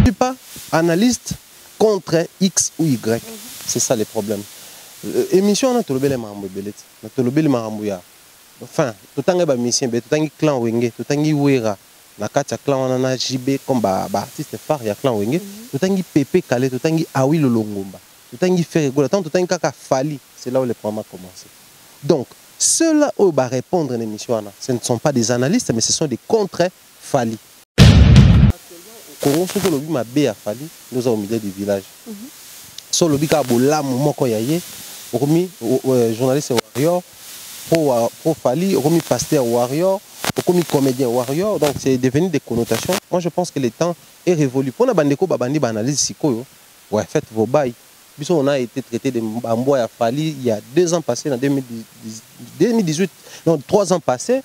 suis pas analyste contre X ou Y. C'est ça le problème. Émission, on a tout le bel enfin, tout le temps, mission, tout le temps, clan Wenge, tout le temps, Wera. Na katia clan on a JB comme artiste phare, il y a clan Wenge. Tout le temps, Pépé Calé, tout le temps, Awi Lolongomba. Tout le temps, Ferre Gola, tout le temps, Kaka Fali. C'est là où les programmes commencent. Donc, ceux-là où va répondre à l'émission, ce ne sont pas des analystes, mais ce sont des contre-Fali. Congo, ce que l'objet m'a bé à Fali, nous sommes au milieu du village. Sur le bika bola moko yaye, omi journaliste warrior, pro Fali, omi pasteur warrior, omi comédien warrior, donc c'est devenu des connotations. Moi je pense que le temps est révolu. Pour la bandeko babandi analyse sikoyo, ouais faites vos bails. Puisque on a été traité de Bamboya Fali il y a 2 ans passés, en 2018, non 3 ans passés.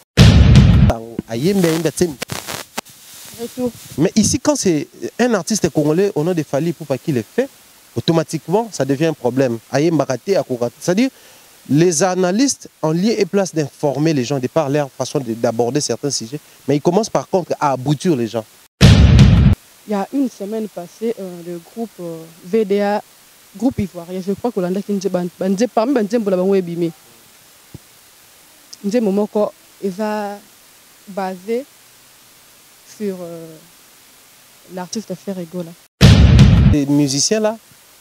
Mais ici, quand c'est un artiste congolais au nom de Fali pour pas qu'il le fait, automatiquement, ça devient un problème. C'est-à-dire, les analystes ont lieu et place d'informer les gens de par leur façon d'aborder certains sujets, mais ils commencent par contre à abrutir les gens. Il y a une semaine passée, le groupe VDA, groupe ivoirien, je crois que l'on a dit parmi les il va baser sur l'artiste Ferre Gola. Les musiciens là,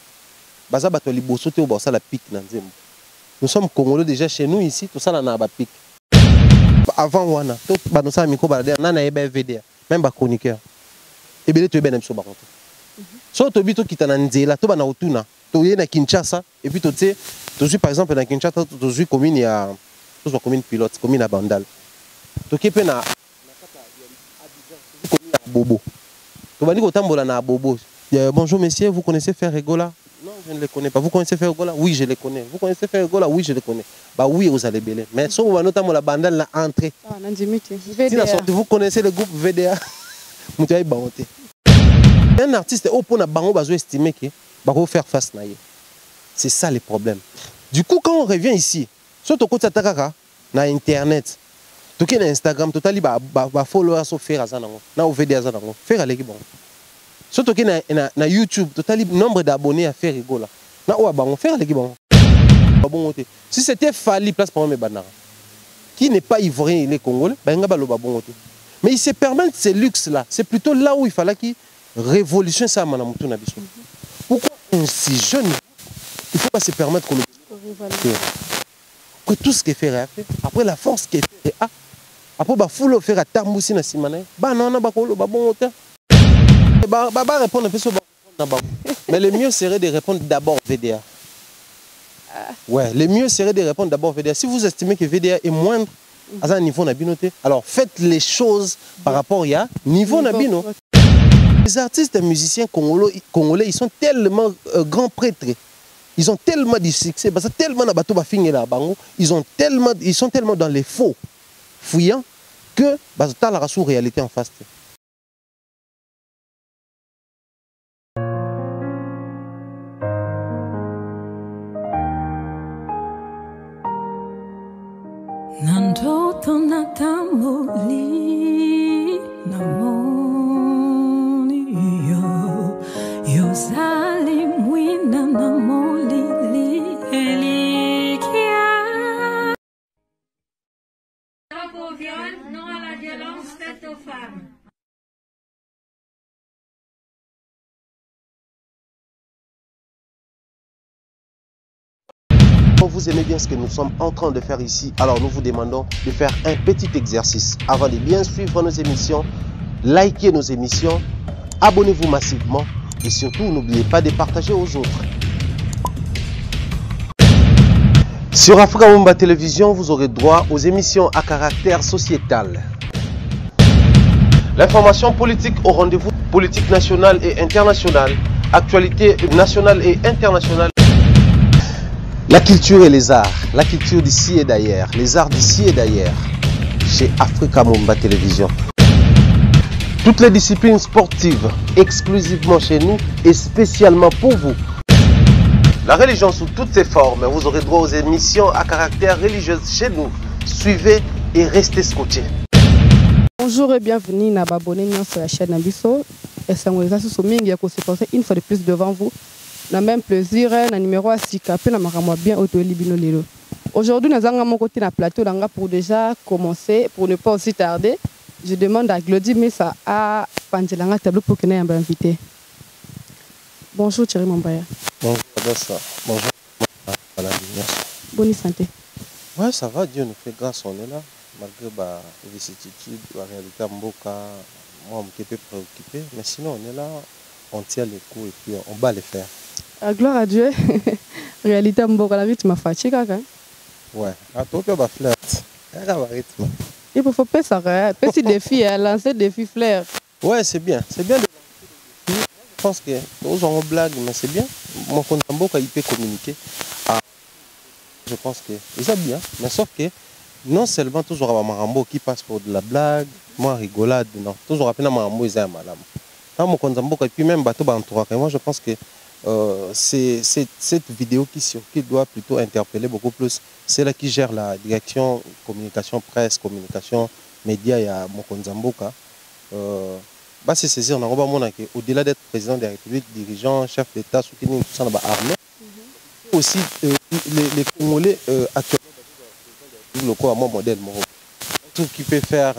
nous sommes congolais déjà chez nous ici, tout ça là n'a pas pic. Avant wana, tout nous sommes micro balader, nana eba VDA, même ba chroniqueur. Et bien tu es bien so baronte. So to bito kitana nzela, to bana otuna, to yé na Kinshasa et puis to sais, to suis par exemple na Kinshasa, to suis commune ya, to suis commune pilote, commune à Bandal. To kepe na Bobo. To bani ko tambola na Bobo. Bonjour messieurs, vous connaissez Ferre Gola? Non, je ne les connais pas. Vous connaissez Ferre Gola? Oui, je les connais. Vous connaissez Ferre Gola? Oui, je les connais. Bah oui, vous allez belé. Mais si on va notamment la bandale la entrée. Ah, vous connaissez le groupe VDA? Un artiste au point bango bazo estimer que va faire face naïe. C'est ça le problème. Du coup, quand on revient ici, surtout quand tu as na internet, tout qui na Instagram, tout ali ba followers au faire azanango, na au VDA azanango, faire aleki bon. Surtout que na YouTube, total nombre d'abonnés à faire rigola. Na ou bango faire les bon. Si c'était Fali place pour mes banara, qui n'est pas ivoirien, il est congolais, ben ba lo ba bon. Mais il se permet ces luxes là. C'est plutôt là où il fallait qu'il révolutionne ça mana mutu na biso. Pourquoi un si jeune, il faut pas se permettre qu'on que tout ce qu'il fait fait. Après la force qu'il fait après ba full faire à Tambousi na simana. Ba non na ba ko lo ba bon hôtel. Répondre un peu sur mais le mieux serait de répondre d'abord VDA. Ouais, le mieux serait de répondre d'abord VDA. Si vous estimez que VDA est moindre à un niveau nabinoté, alors faites les choses par rapport à niveau nabino. Les artistes et musiciens congolais, ils sont tellement grands prêtres. Ils ont tellement de succès, parce que tellement ils sont tellement dans les faux fouillants que tu as la réalité en face. Nandoto natamuli namoni yo zali mwina namoli elikia. Non au viol, non à la violence faite aux femmes. Vous aimez bien ce que nous sommes en train de faire ici, alors nous vous demandons de faire un petit exercice. Avant de bien suivre nos émissions, likez nos émissions, abonnez-vous massivement et surtout n'oubliez pas de partager aux autres. Sur Africa Mumba Télévision, vous aurez droit aux émissions à caractère sociétal. L'information politique au rendez-vous, politique nationale et internationale, actualité nationale et internationale. La culture et les arts, la culture d'ici et d'ailleurs, les arts d'ici et d'ailleurs, chez Africa Mumba Télévision. Toutes les disciplines sportives, exclusivement chez nous et spécialement pour vous. La religion sous toutes ses formes, vous aurez droit aux émissions à caractère religieux chez nous. Suivez et restez scotchés. Bonjour et bienvenue à abonner sur la chaîne Abisso. et ça nous a soumis à se passer une fois de plus devant vous. On a même plaisir, un numéro à Sika, puis on a bien auto-libino lelo. Aujourd'hui, nous avons mon côté dans le plateau pour déjà commencer, pour ne pas aussi tarder. Je demande à Glody Messa à Pandelanga Tableau pour qu'elle ait un invité. Bonjour Thierry Mambaya. Bonjour Adassa. Bonjour. Voilà, bonne santé. Ouais, ça va, Dieu nous fait grâce, on est là. Malgré la vicissitude, la réalité Mboka, moi, je suis préoccupé. Mais sinon, on est là, on tient les coups et puis on bat les fers. Gloire à Dieu. Réalité Mboka, la rythme fatigué. Ouais, à toi, tu as flirt. Rythme. Il faut faire ça, petit défi, lancer défi flair. Ouais, c'est bien. C'est bien de lancer. Je pense que nous avons une blague, mais c'est bien. Mon compte Mboka, il peut communiquer. Ah, je pense que c'est bien. Mais sauf que non seulement toujours avoir Marambo qui passe pour de la blague, moi rigolade, non. Toujours après Marambo, ils aiment madame. Quand mon compte Mboka, et puis même bateau entourage. Moi, je pense que c'est cette vidéo qui circule doit plutôt interpeller beaucoup plus. C'est là qui gère la direction communication presse, communication médias et à Mokonzamboka. C'est saisir au-delà d'être président de la République, dirigeant, chef d'État, soutenu tout ça dans l'armée. Aussi les Congolais actuellement le corps à mon modèle, tout qui peut faire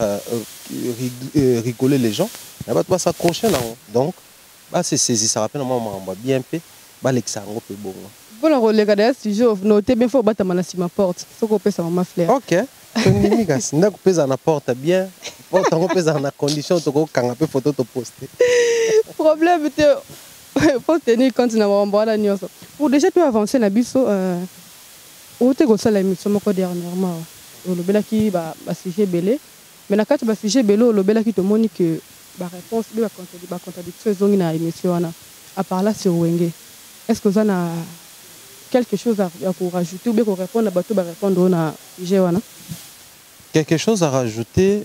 rigoler les gens, il va s'accrocher là. Donc c'est saisi, ça rappelle moi bien peu, l'exango peut bon. Bon, les gars, si je note bien, il faut battre ma porte. Il faut qu'on pèse ma fleur. Ok. Si on pèse à la porte bien, on pèse à la condition de canapé photo te poster. Problème, il faut tenir compte de la nuit. Pour déjà tout avancer, la biso, on a fait la émission dernièrement. On a fait un sujet belé. Mais quand on a fait un sujet belé, on a fait que la réponse de la contradiction est dans l'émission. À part là, sur Wenge. Est-ce que vous avez quelque chose à rajouter ou bien qu'on répond à bateau, répondre à sujet? Quelque chose à rajouter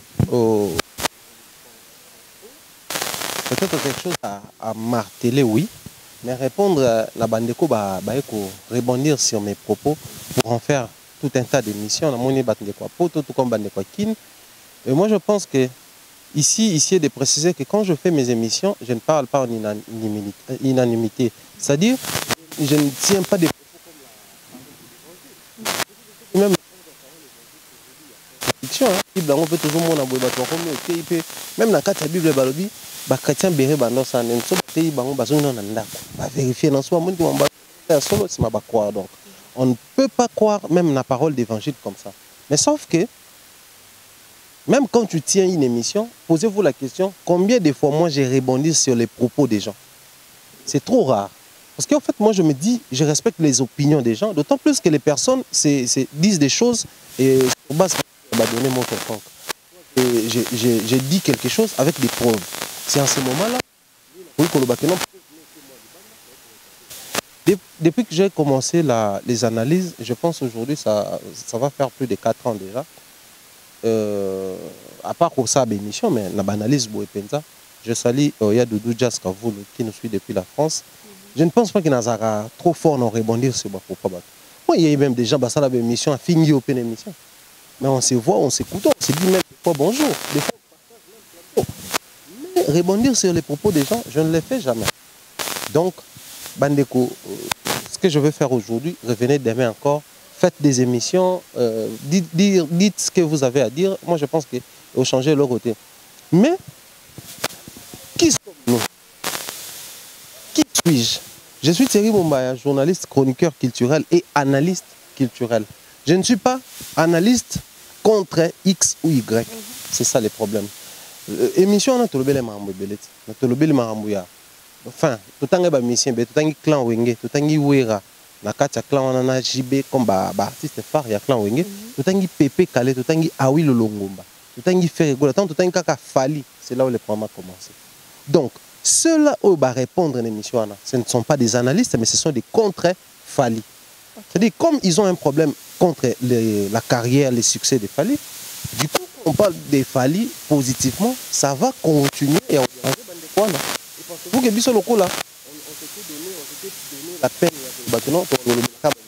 peut-être quelque chose à marteler, oui. Mais répondre à la bandeko, rebondir sur mes propos pour en faire tout un tas d'émissions. Et moi, je pense que ici, est de préciser que quand je fais mes émissions, je ne parle pas en unanimité. C'est-à-dire, je ne tiens pas des propos comme même fiction. On peut toujours même dans la Bible, les chrétiens béré bando ça ne sont pas pays bango bazo non nanda ba vérifier dans soi monde qui solo c'est ma croire. Donc on ne peut pas croire même la parole d'évangile comme ça. Mais sauf que même quand tu tiens une émission, posez-vous la question combien de fois moi j'ai rebondi sur les propos des gens. C'est trop rare. Parce qu'en fait moi je me dis je respecte les opinions des gens, d'autant plus que les personnes disent des choses et sur base de donner mon quelconque. J'ai dit quelque chose avec des preuves. C'est en ce moment-là, depuis que j'ai commencé les analyses, je pense aujourd'hui, ça va faire plus de 4 ans déjà. À part pour ça, l'émission, mais l'analyse, je salue Doudou Jas Kavoul qui nous suit depuis la France. Je ne pense pas qu'il y a trop fort à rebondir sur ma propre bateau. Moi, il y a même des gens qui ont l'émission, fini au émission. Mais on se voit, on s'écoute, on se dit même des fois bonjour. Des fois, mais rebondir sur les propos des gens, je ne le fais jamais. Donc, Bandeko, ce que je veux faire aujourd'hui, revenez demain encore, faites des émissions, dites ce que vous avez à dire. Moi, je pense qu'il faut changer leur côté. Mais, qui sommes-nous? Qui suis-je? Je suis Thierry Mambaya, journaliste, chroniqueur culturel et analyste culturel. Je ne suis pas analyste contre X ou Y. C'est ça le problème. Émission, on a tout le monde. Enfin, tout le monde mission, tout le monde clan Wenge, tout le monde Wera, na katia clan on a JB comme artiste phare ya clan Wenge, tout le monde Pepe Kale, tout le monde Awi Lolongomba, tout le monde fait rigoler, tout le monde Kaka Fali. C'est là où le problème a commencé. Donc, ceux-là où va répondre à l'émission, ce ne sont pas des analystes, mais ce sont des contre-Fali. C'est-à-dire, comme ils ont un problème contre la carrière, les succès de Fali, du coup, on parle des Fali positivement, ça va continuer et on va quoi là. Vous que biso loko là, on s'était donné la peine maintenant pour le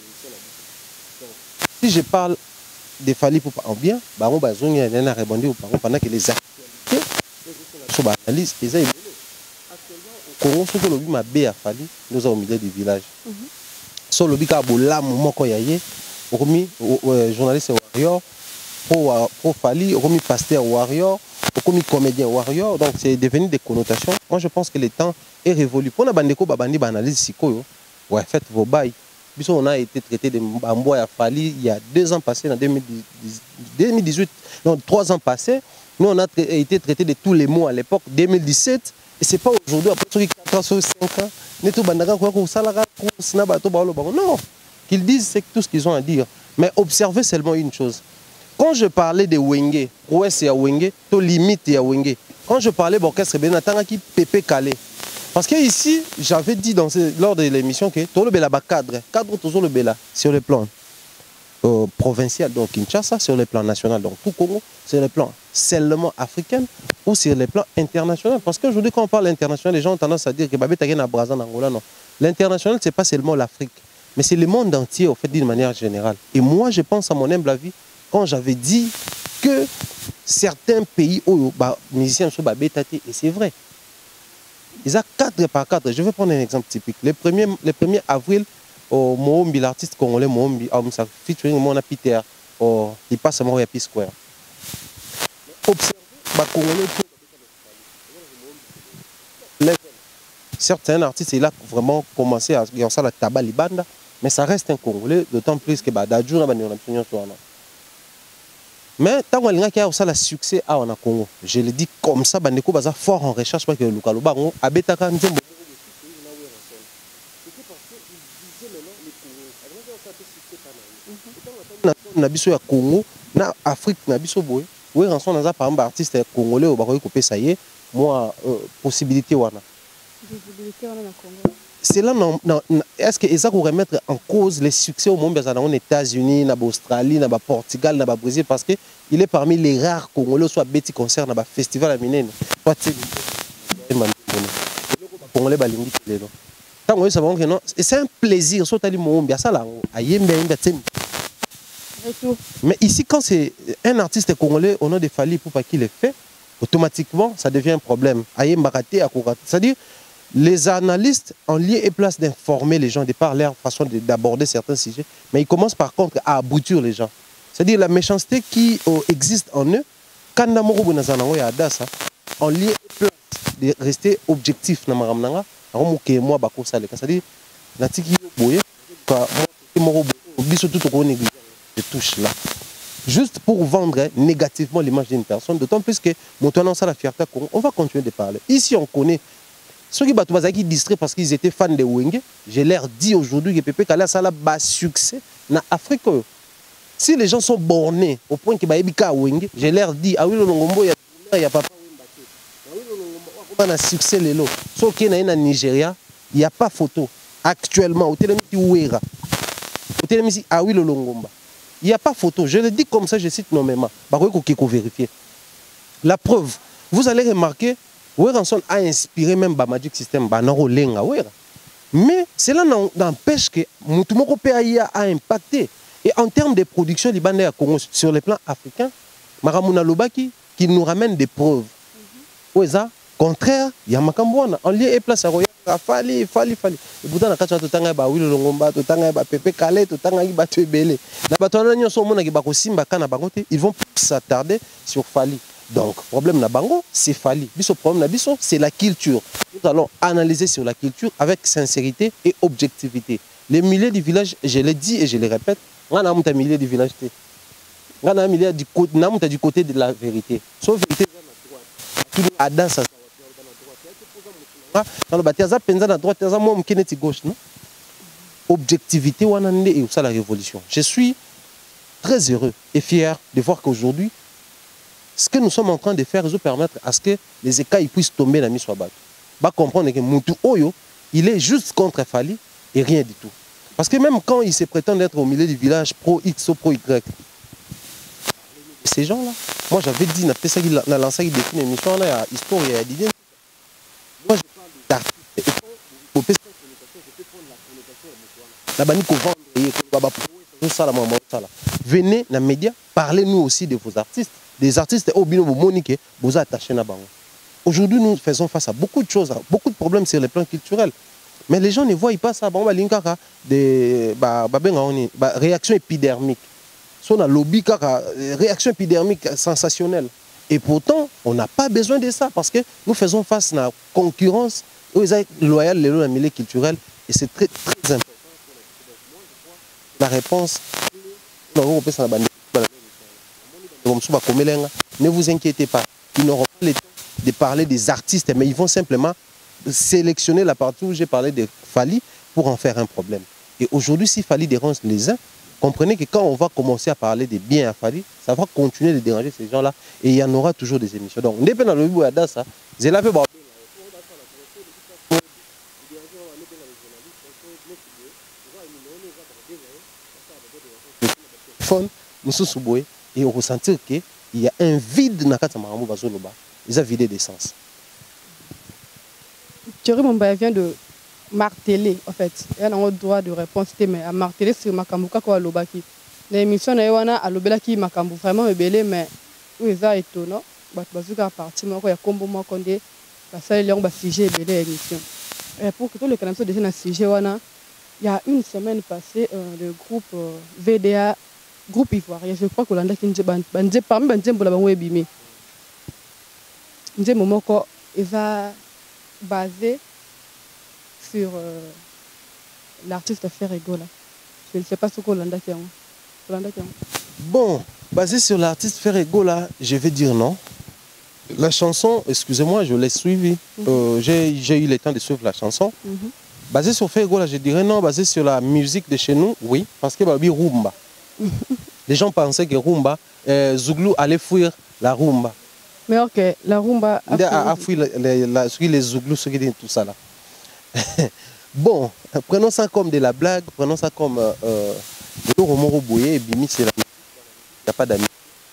si je parle des Fali pour en bien, bah on va zoner à répondre pendant que les actualités sont analysées, les Congo, ce que le m'a bé a fallu, nous sommes au milieu du village. Sur le bika bolam moko yaye, omi journaliste warrior, pro Fali, omi pasteur warrior, omi comédien warrior. Donc c'est devenu des connotations. Moi je pense que le temps est révolu. Pour la bandeko babandi banalise sikoyo, ouais faites vos bails. Puisqu'on on a été traité de Mbambo à Fali il y a 2 ans passés, en 2018, non 3 ans passés. Nous on a été traité de tous les mots à l'époque, 2017. Et c'est pas aujourd'hui, après 4 ans, 5 ans, non, qu'ils disent c'est tout ce qu'ils ont à dire. Mais observez seulement une chose. Quand je parlais de Wenge, Ouest et Wenge, to limite et Wenge. Quand je parlais d'orchestre, qui Pépé Calé. Parce que ici, j'avais dit lors de l'émission que tout le bela cadre toujours le bela sur le plan provincial, donc Kinshasa, sur le plan national, donc tout Congo, sur le plan seulement africain ou sur le plan international. Parce qu'aujourd'hui, quand on parle international, les gens ont tendance à dire que Babé Tagena Brazza Angola, non. L'international, ce n'est pas seulement l'Afrique, mais c'est le monde entier, au fait, d'une manière générale. Et moi, je pense à mon humble avis, quand j'avais dit que certains pays, musiciens sont Babé Tati, et c'est vrai. Ils ont 4 par 4. Je vais prendre un exemple typique. Le 1er avril, au Mohombi, l'artiste congolais Mohombi, featuring Mona Peter, il passe à Montréal Square. Observez, Congolais, certes, c'est un artiste, il a vraiment commencé à faire ça la tabac libanda, mais ça reste un Congolais, d'autant plus que Dadjou, mais tant qu'on a un succès à Congo, je le dis comme ça, Bandeko Baza fort en recherche parce que le Kalouba, Abetaka Nzembo. Nabiso ya Congo, na Afrique, nabiso boy. Oui, rançon dans par exemple artiste congolais au Baroy coupé ça y est, moi possibilité wana. Visibilité wana na Congo. C'est là est-ce que ça pourrait mettre en cause les succès au monde aux États-Unis, en Australie, en Portugal, en Brésil parce que il est parmi les rares Congolais soit Betty concert dans festival à Minene. Soit Congolais balingi lelo. Tant que ça va que non, c'est un plaisir soit ali mo mbia sala ayembe ayembe tsemi. Mais ici quand c'est un artiste congolais on a des Fali pour pas qu'il le fait, automatiquement ça devient un problème. Ayemba raté à Kourate. C'est-à-dire les analystes ont lieu et place d'informer les gens de par leur façon d'aborder certains sujets, mais ils commencent par contre à aboutir les gens. C'est-à-dire la méchanceté qui existe en eux, quand on ont lieu et place de rester objectif. C'est-à-dire, je touche là. Juste pour vendre négativement l'image d'une personne, d'autant plus que maintenant ça la fierté, on va continuer de parler. Ici on connaît. Ceux qui sont distraits parce qu'ils étaient fans de Wenge, je leur dis aujourd'hui que Pépé Kala a un succès en Afrique. Si les gens sont bornés au point que Baïbika Wenge, je leur dis, ah oui, le Longombo, il y a papa Wemba. Il y a un succès, Lelo. Sauf qu'il y a en Nigeria, il n'y a pas photo. Actuellement, au Télémisi Ouera, au Télémisi, ah oui, le Longomba. Il n'y a pas photo. Je le dis comme ça, je cite nommément. Il faut vérifier. La preuve, vous allez remarquer, Weranson a inspiré même Magic System, mais cela n'empêche que Moutoumoko PAIA a impacté. Et en termes de production libanais à Congo, sur le plan africain, Maramuna Lobaki, qui nous ramène des preuves. Oueza, contraire, il y a Makambouana. En lieu et place à Roya, Fali. Et pourtant, on a quand tu as Wilo Longomba, tu as Pépé Calais, tu as Tuebele. Ils vont s'attarder sur Fali. Donc, le problème na bango, c'est Fali. Le problème na c'est la culture. Nous allons analyser sur la culture avec sincérité et objectivité. Les milieux du village, je l'ai dit et je le répète, on a un milieu du village. On a un milieu du côté de la vérité. Sauf vérité, tout à danse. Dans le bâtiment, penza à droite, penza moi m'keneti gauche, non? Objectivité, on a et ça la révolution. Je suis très heureux et fier de voir qu'aujourd'hui, ce que nous sommes en train de faire, c'est permettre à ce que les écailles puissent tomber dans la mise sur la base. Comprendre que Moutou Oyo, il est juste contre Fali et rien du tout. Parce que même quand il se prétend être au milieu du village pro-X ou pro-Y, ces gens-là, moi j'avais dit, dans lancé une émission, il y a histoire, il y a l'idée. Moi je parle d'artistes. Et quand vous faites cette communication, je peux prendre la connotation, venez dans les médias, parlez-nous aussi de vos artistes. Des artistes au bino monique vous attachez na bango. Aujourd'hui, nous faisons face à beaucoup de choses, à beaucoup de problèmes sur le plan culturel. Mais les gens ne voient pas ça. Bon, des réactions épidermiques. On a lobby, réaction épidermique sensationnelle. Et pourtant, on n'a pas besoin de ça parce que nous faisons face à la concurrence loyale, les milieux culturels. Et c'est très, très important. La réponse, ne vous inquiétez pas. Ils n'auront pas le temps de parler des artistes, mais ils vont simplement sélectionner la partie où j'ai parlé de Fally pour en faire un problème. Et aujourd'hui, si Fally dérange les uns, comprenez que quand on va commencer à parler des biens à Fally, ça va continuer de déranger ces gens-là et il y en aura toujours des émissions. Donc, et on ressentir qu'il y a un vide dans le bazoloba. Ils ont vidé d'essence. Thierry Mombaya vient de marteler, en fait. Il y a un droit de réponse, mais à marteler sur Makambuka quoi Lobaki. L'émission n'a à Lobelaki Makambu vraiment belé, mais où ils ont étonnant. Bazuka parti, il y a combo moi condé. Ça il y a un sujet belé émission. Et pour que tous les canaux déjà dans sujet il y a une semaine passée le groupe VDA groupe ivoirien, je crois que l'on a qui nous parmi les pour la banque bimé. Nous moment quoi il va basé sur l'artiste Ferrego là. Je ne sais pas ce qu'on a qui Bon, basé sur l'artiste Ferrego là, je vais dire non. La chanson, excusez-moi, je l'ai suivie. J'ai eu le temps de suivre la chanson. Basé sur Ferrego là, je dirais non. Basé sur la musique de chez nous, oui, parce que Babi Rumba. Les gens pensaient que Rumba, Zouglou allait fuir la Rumba. Mais ok, la Rumba a fui les Zouglous, ceux qui disent tout ça là. Bon, prenons ça comme de la blague, prenons ça comme le Romoro Bouyé et Bimi, c'est la musique. Il n'y a pas d'amis.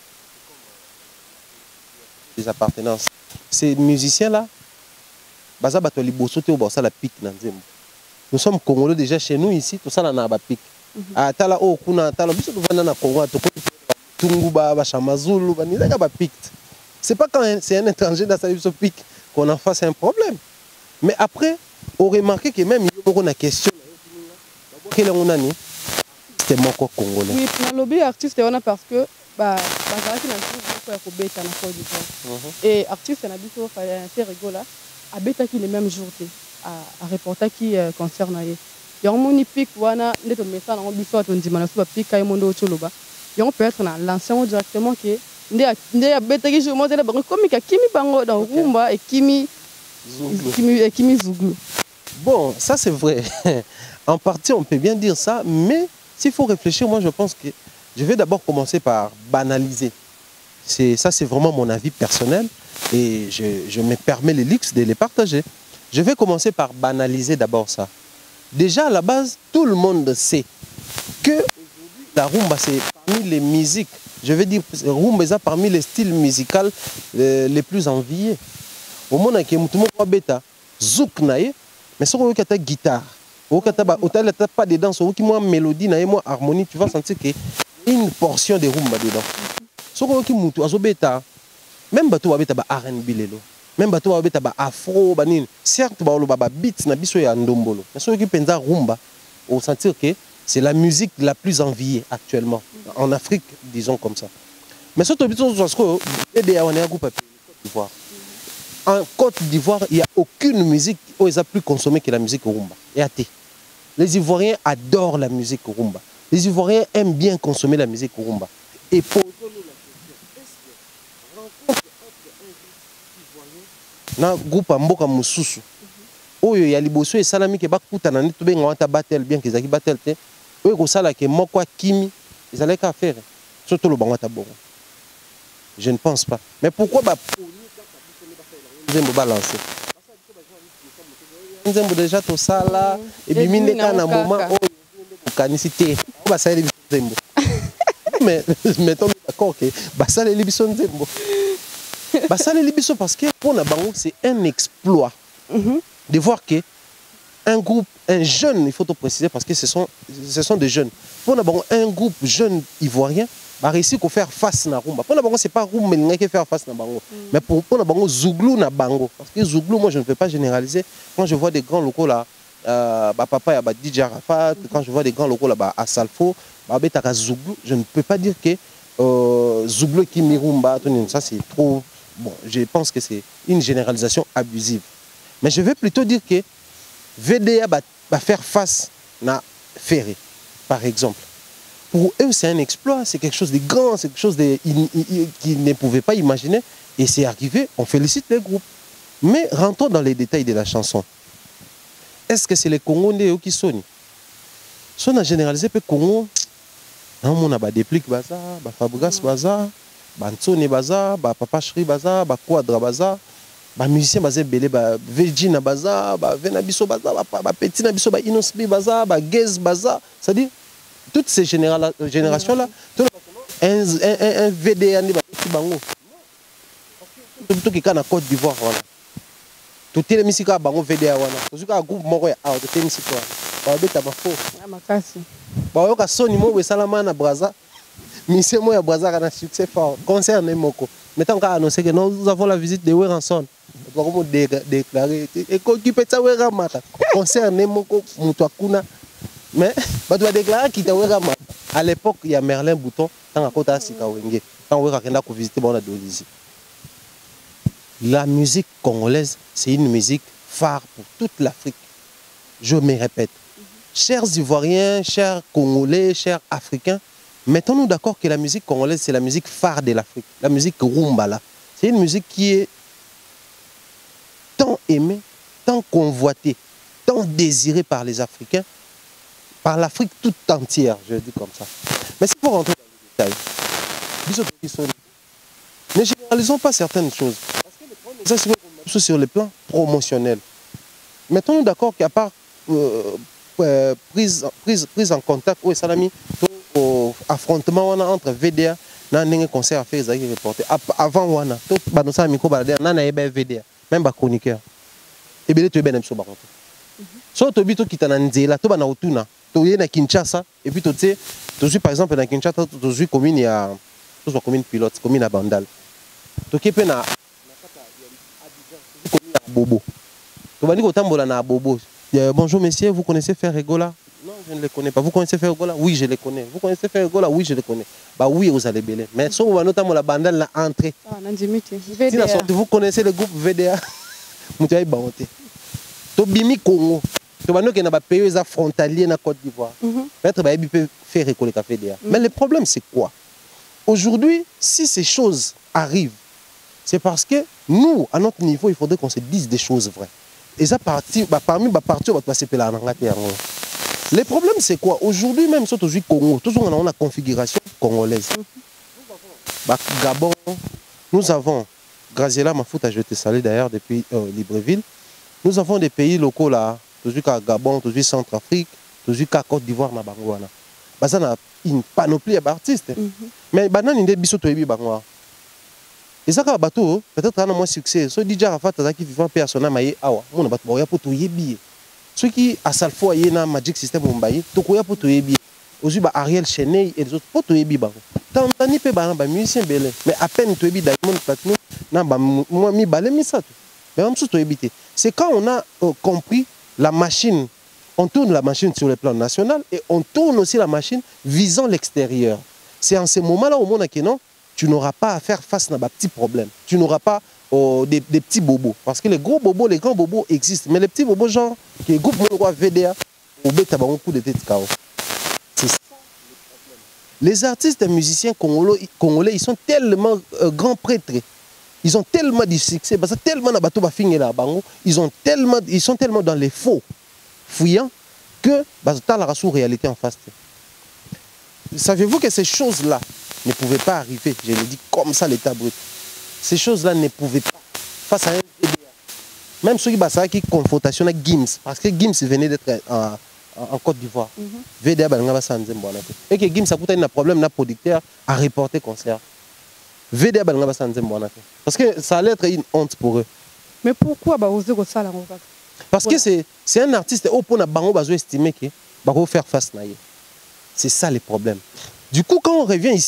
Des appartenances. Ces musiciens-là, Baza Batoli Bosote ou Basa la pique dans Zembo. Nous sommes Congolais déjà chez nous ici, tout ça là n'a pas pique. Ah, tala oh kuna tala biso tu vas na Congo tu tunguba ba chamazulu ba ni ba pique. C'est pas quand c'est un étranger dans sa pique qu'on en fasse un problème. Mais après, on remarque que même il y a une question. Quel on a ni c'était mon corps congolais. Oui, dans le lobby artiste on a parce que et artiste on a dit que c'est rigolo à bêta qui les mêmes jours à reporter qui concerne il y a un moni pic wana neto message na biso to ndima na so pic kay mondo choloba il peut être na l'ancien directement que ndé a bêta qui je monte là comme kimi bango dans rumba et kimi Zouglou. Bon, ça c'est vrai. En partie, on peut bien dire ça, mais s'il faut réfléchir, moi je pense que je vais d'abord commencer par banaliser. Ça, c'est vraiment mon avis personnel et je me permets le luxe de les partager. Je vais commencer par banaliser d'abord ça. Déjà, à la base, tout le monde sait que la rumba, c'est parmi les musiques, je vais dire, rumba, c'est parmi les styles musicaux les plus enviés. Au monde qui est tout le monde bêta, zouk naïe, mais si on a une guitare, on n'a pas de danse, on a une mélodie, une harmonie, tu vas sentir qu'il y a une portion de rumba dedans. Si on a une bêta, même bateau bêta R&B lelo, même bateau bêta afro, certes ba beat na biso ya ndombolo, mais si on a rumba, on va sentir que c'est la musique la plus enviée actuellement en Afrique, disons comme ça. Mais si on a un groupe à d'Ivoire. En Côte d'Ivoire, il n'y a aucune musique où ils ont plus consommé que la musique rumba. Et athée. Les Ivoiriens adorent la musique rumba. Les Ivoiriens aiment bien consommer la musique rumba. Et pour nous la question, est-ce que rencontre un groupe Mboka Mususu, oyo ya liboso et salami ke bakuta na neto benga wata battle bien que zaki battle te, oyo ko sala ke moko kimi, ils allaient qu'à faire. Surtout le bangata bongo. Je ne pense pas. Mais pourquoi ba Nzembo balancer. Nzembo déjà tout ça là et puis mine quand na moment où canicité on va saler Nzembo. Mais mettons d'accord que ba saler libiso Nzembo. Ba saler libiso parce que pour na bango c'est un exploit de voir que un groupe, un jeune, il faut te préciser parce que ce sont des jeunes. Pour na bango un groupe jeune ivoirien bah réussi à faire face na rumba. Pour bango c'est pas rumba mais qui faire face na bango. Mais pour bango Zouglou na bango parce que Zouglou moi je ne peux pas généraliser. Quand je vois des grands locaux là bah papa ya bah DJ Arafat, quand je vois des grands locaux là bah Asalfo, bah betaka Zouglou, je ne peux pas dire que Zouglou qui mirumba ça c'est trop bon, je pense que c'est une généralisation abusive. Mais je vais plutôt dire que VDA va faire face na Ferré par exemple. Pour eux, c'est un exploit, c'est quelque chose de grand, c'est quelque chose qu'ils ne pouvaient pas imaginer. Et c'est arrivé, on félicite les groupes. Mais rentrons dans les détails de la chanson. Est-ce que c'est les Congolais qui sont? Si on a généralisé le Congo, on a des pliques, Fabregas, Bansone, Papa Chri, Quadra, musicien, Belé, Virgin, Venabiso, Petit Nabiso, Inosbi, Gez, c'est-à-dire toutes ces générations-là, un VDA, tout qui est en Côte d'Ivoire, tout est mis à Bango VDA, tout un groupe mort, tout est mis à Bafo. Baoka Sony Mo Salamana Braza, Monsieur Moya Braza a un succès fort, concert Nemoko. Maintenant qu'on a annoncé que nous avons la visite de Weranson, nous avons déclaré, et qu'on peut ça Weramata, concert Nemoko, Moutouakouna. Mais tu vas déclarer qu'il t'a à l'époque, il y a Merlin Bouton, tant à côté de Sikawenge, quand on va visiter la Dolisie. La musique congolaise, c'est une musique phare pour toute l'Afrique. Je me répète. Chers Ivoiriens, chers Congolais, chers Africains, mettons-nous d'accord que la musique congolaise, c'est la musique phare de l'Afrique. La musique Rumbala. C'est une musique qui est tant aimée, tant convoitée, tant désirée par les Africains, par l'Afrique toute entière, je le dis comme ça. Mais c'est pour rentrer dans les détails. Ne généralisons pas certaines choses. Parce que les problèmes, c'est sur le plan promotionnel. Mettons-nous d'accord qu'à part prise en contact, oui, salami, affrontement entre VDA, et concert à faire des reportés. Avant, on a VDA, même les chroniqueurs. Et bien, tu es bien sur so to bito kitana nzela to bana otuna to ye na Kinshasa et puis to tu suis par exemple na Kinshasa to suis commune ya to soit commune pilote commune à Bandal to kepe na commune à Bobo to bani ko tambola na Bobo. Bonjour messieurs, vous connaissez Ferregola? Non, je ne les connais pas. Vous connaissez Ferregola? Oui, je les connais. Vous connaissez Ferregola? Oui, je les connais. Bah oui, vous allez belé. Mais so va notamment la Bandal na entrée. Ah, vous connaissez le groupe VDA? Mutaï Baonté. To bimi Congo. To bano ke na ba pays frontalier na Côte d'Ivoire. Peut-être ba peut faire récoller café derrière. Mais le problème c'est quoi? Aujourd'hui, si ces choses arrivent, c'est parce que nous, à notre niveau, il faudrait qu'on se dise des choses vraies. Et ça parmi les parties, on va passer par la terre. Le problème c'est quoi? Aujourd'hui même sur le Congo, tout on a une configuration congolaise. Gabon, nous avons Graziella Mafuta, je vais te saluer d'ailleurs depuis Libreville. Nous avons des pays locaux là, toujours qu'à Gabon, toujours Centrafrique, toujours qu'à Côte d'Ivoire, na Bangwana. Ça a une panoplie d'artistes. Mais banan inde biso to ebi bangwa. Et ça ka bateau peut-être on a moins succès. So DJ Arafat qui vivant personnel maye awa, mon bateau boya pour to yebi. Ceux qui à Salfo aye na Magic System Mumbai, to koya pour to yebi. Aussi ba Ariel Cheney et les autres pour to yebi bango. Tantani pe ba musicien belé, mais à peine to yebi Diamond Platinum na ba moi mi balé mi ça. Mais même to yebi. C'est quand on a compris la machine, on tourne la machine sur le plan national et on tourne aussi la machine visant l'extérieur. C'est en ce moment-là au monde que non, tu n'auras pas à faire face à des petits problèmes. Tu n'auras pas des petits bobos. Parce que les gros bobos, les grands bobos existent. Mais les petits bobos, genre, qui est groupe VDA, au bêta, un coup de tête KO. C'est ça. Les artistes et musiciens congolais, ils sont tellement grands prêtres. Ils ont tellement de succès, parce que tellement de bateaux ils sont tellement dans les faux fouillants que la réalité en face. Savez-vous que ces choses-là ne pouvaient pas arriver, je le dis comme ça, l'état brut. Ces choses-là ne pouvaient pas, face à un VDA. Même ceux qui ont confrontation avec Gims, parce que Gims venait d'être en Côte d'Ivoire. VDA, et que Gims a un problème, un producteur à reporter concert. VDA, parce que ça allait être une honte pour eux. Mais pourquoi oser ça là? Parce que c'est un artiste au point de estimé qu'il va faire face à. C'est ça le problème. Du coup, quand on revient ici,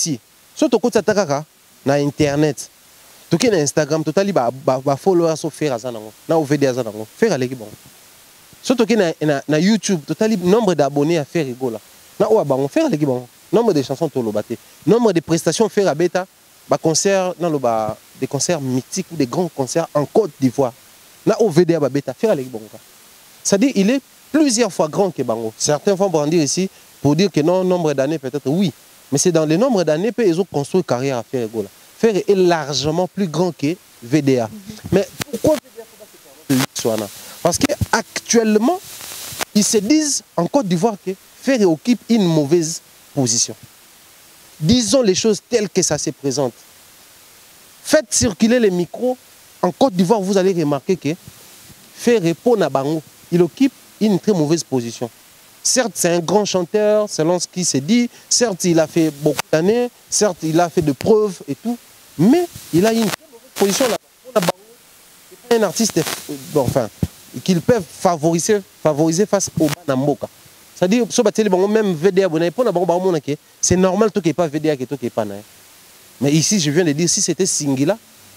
so to kota takaka na internet toke na Instagram totali ba followers so faire azanango na OVD azanango faire aleki bon so toke na YouTube totali nombre d'abonnés à faire rigola na o bango faire aleki bon nombre de chansons to lobate nombre de prestations faire à beta ba concert na loba des concerts mythiques ou des grands concerts en Côte d'Ivoire na OVD ba beta faire aleki bon ça dit il est plusieurs fois grand que bango certains vont brandir ici pour dire que non nombre d'années peut-être oui mais c'est dans le nombre d'années que ils ont construit carrière à faire rigola faire est largement plus grand que VDA mais pourquoi VDA faut pas se permettre parce qu'actuellement ils se disent en Côte d'Ivoire que Faire occupe une mauvaise position. Disons les choses telles que ça se présente. Faites circuler les micros. En Côte d'Ivoire, vous allez remarquer que Faire répondre à Bango, il occupe une très mauvaise position. Certes, c'est un grand chanteur, selon ce qui se dit. Certes, il a fait beaucoup d'années. Certes, il a fait de preuves et tout. Mais il a une très mauvaise position là-bas. C'est pas un artiste enfin, qu'il peut favoriser face au Banamboka. C'est-à-dire, même VDA, c'est normal que pas VDA que tu pas. Mais ici, je viens de dire, si c'était Singila,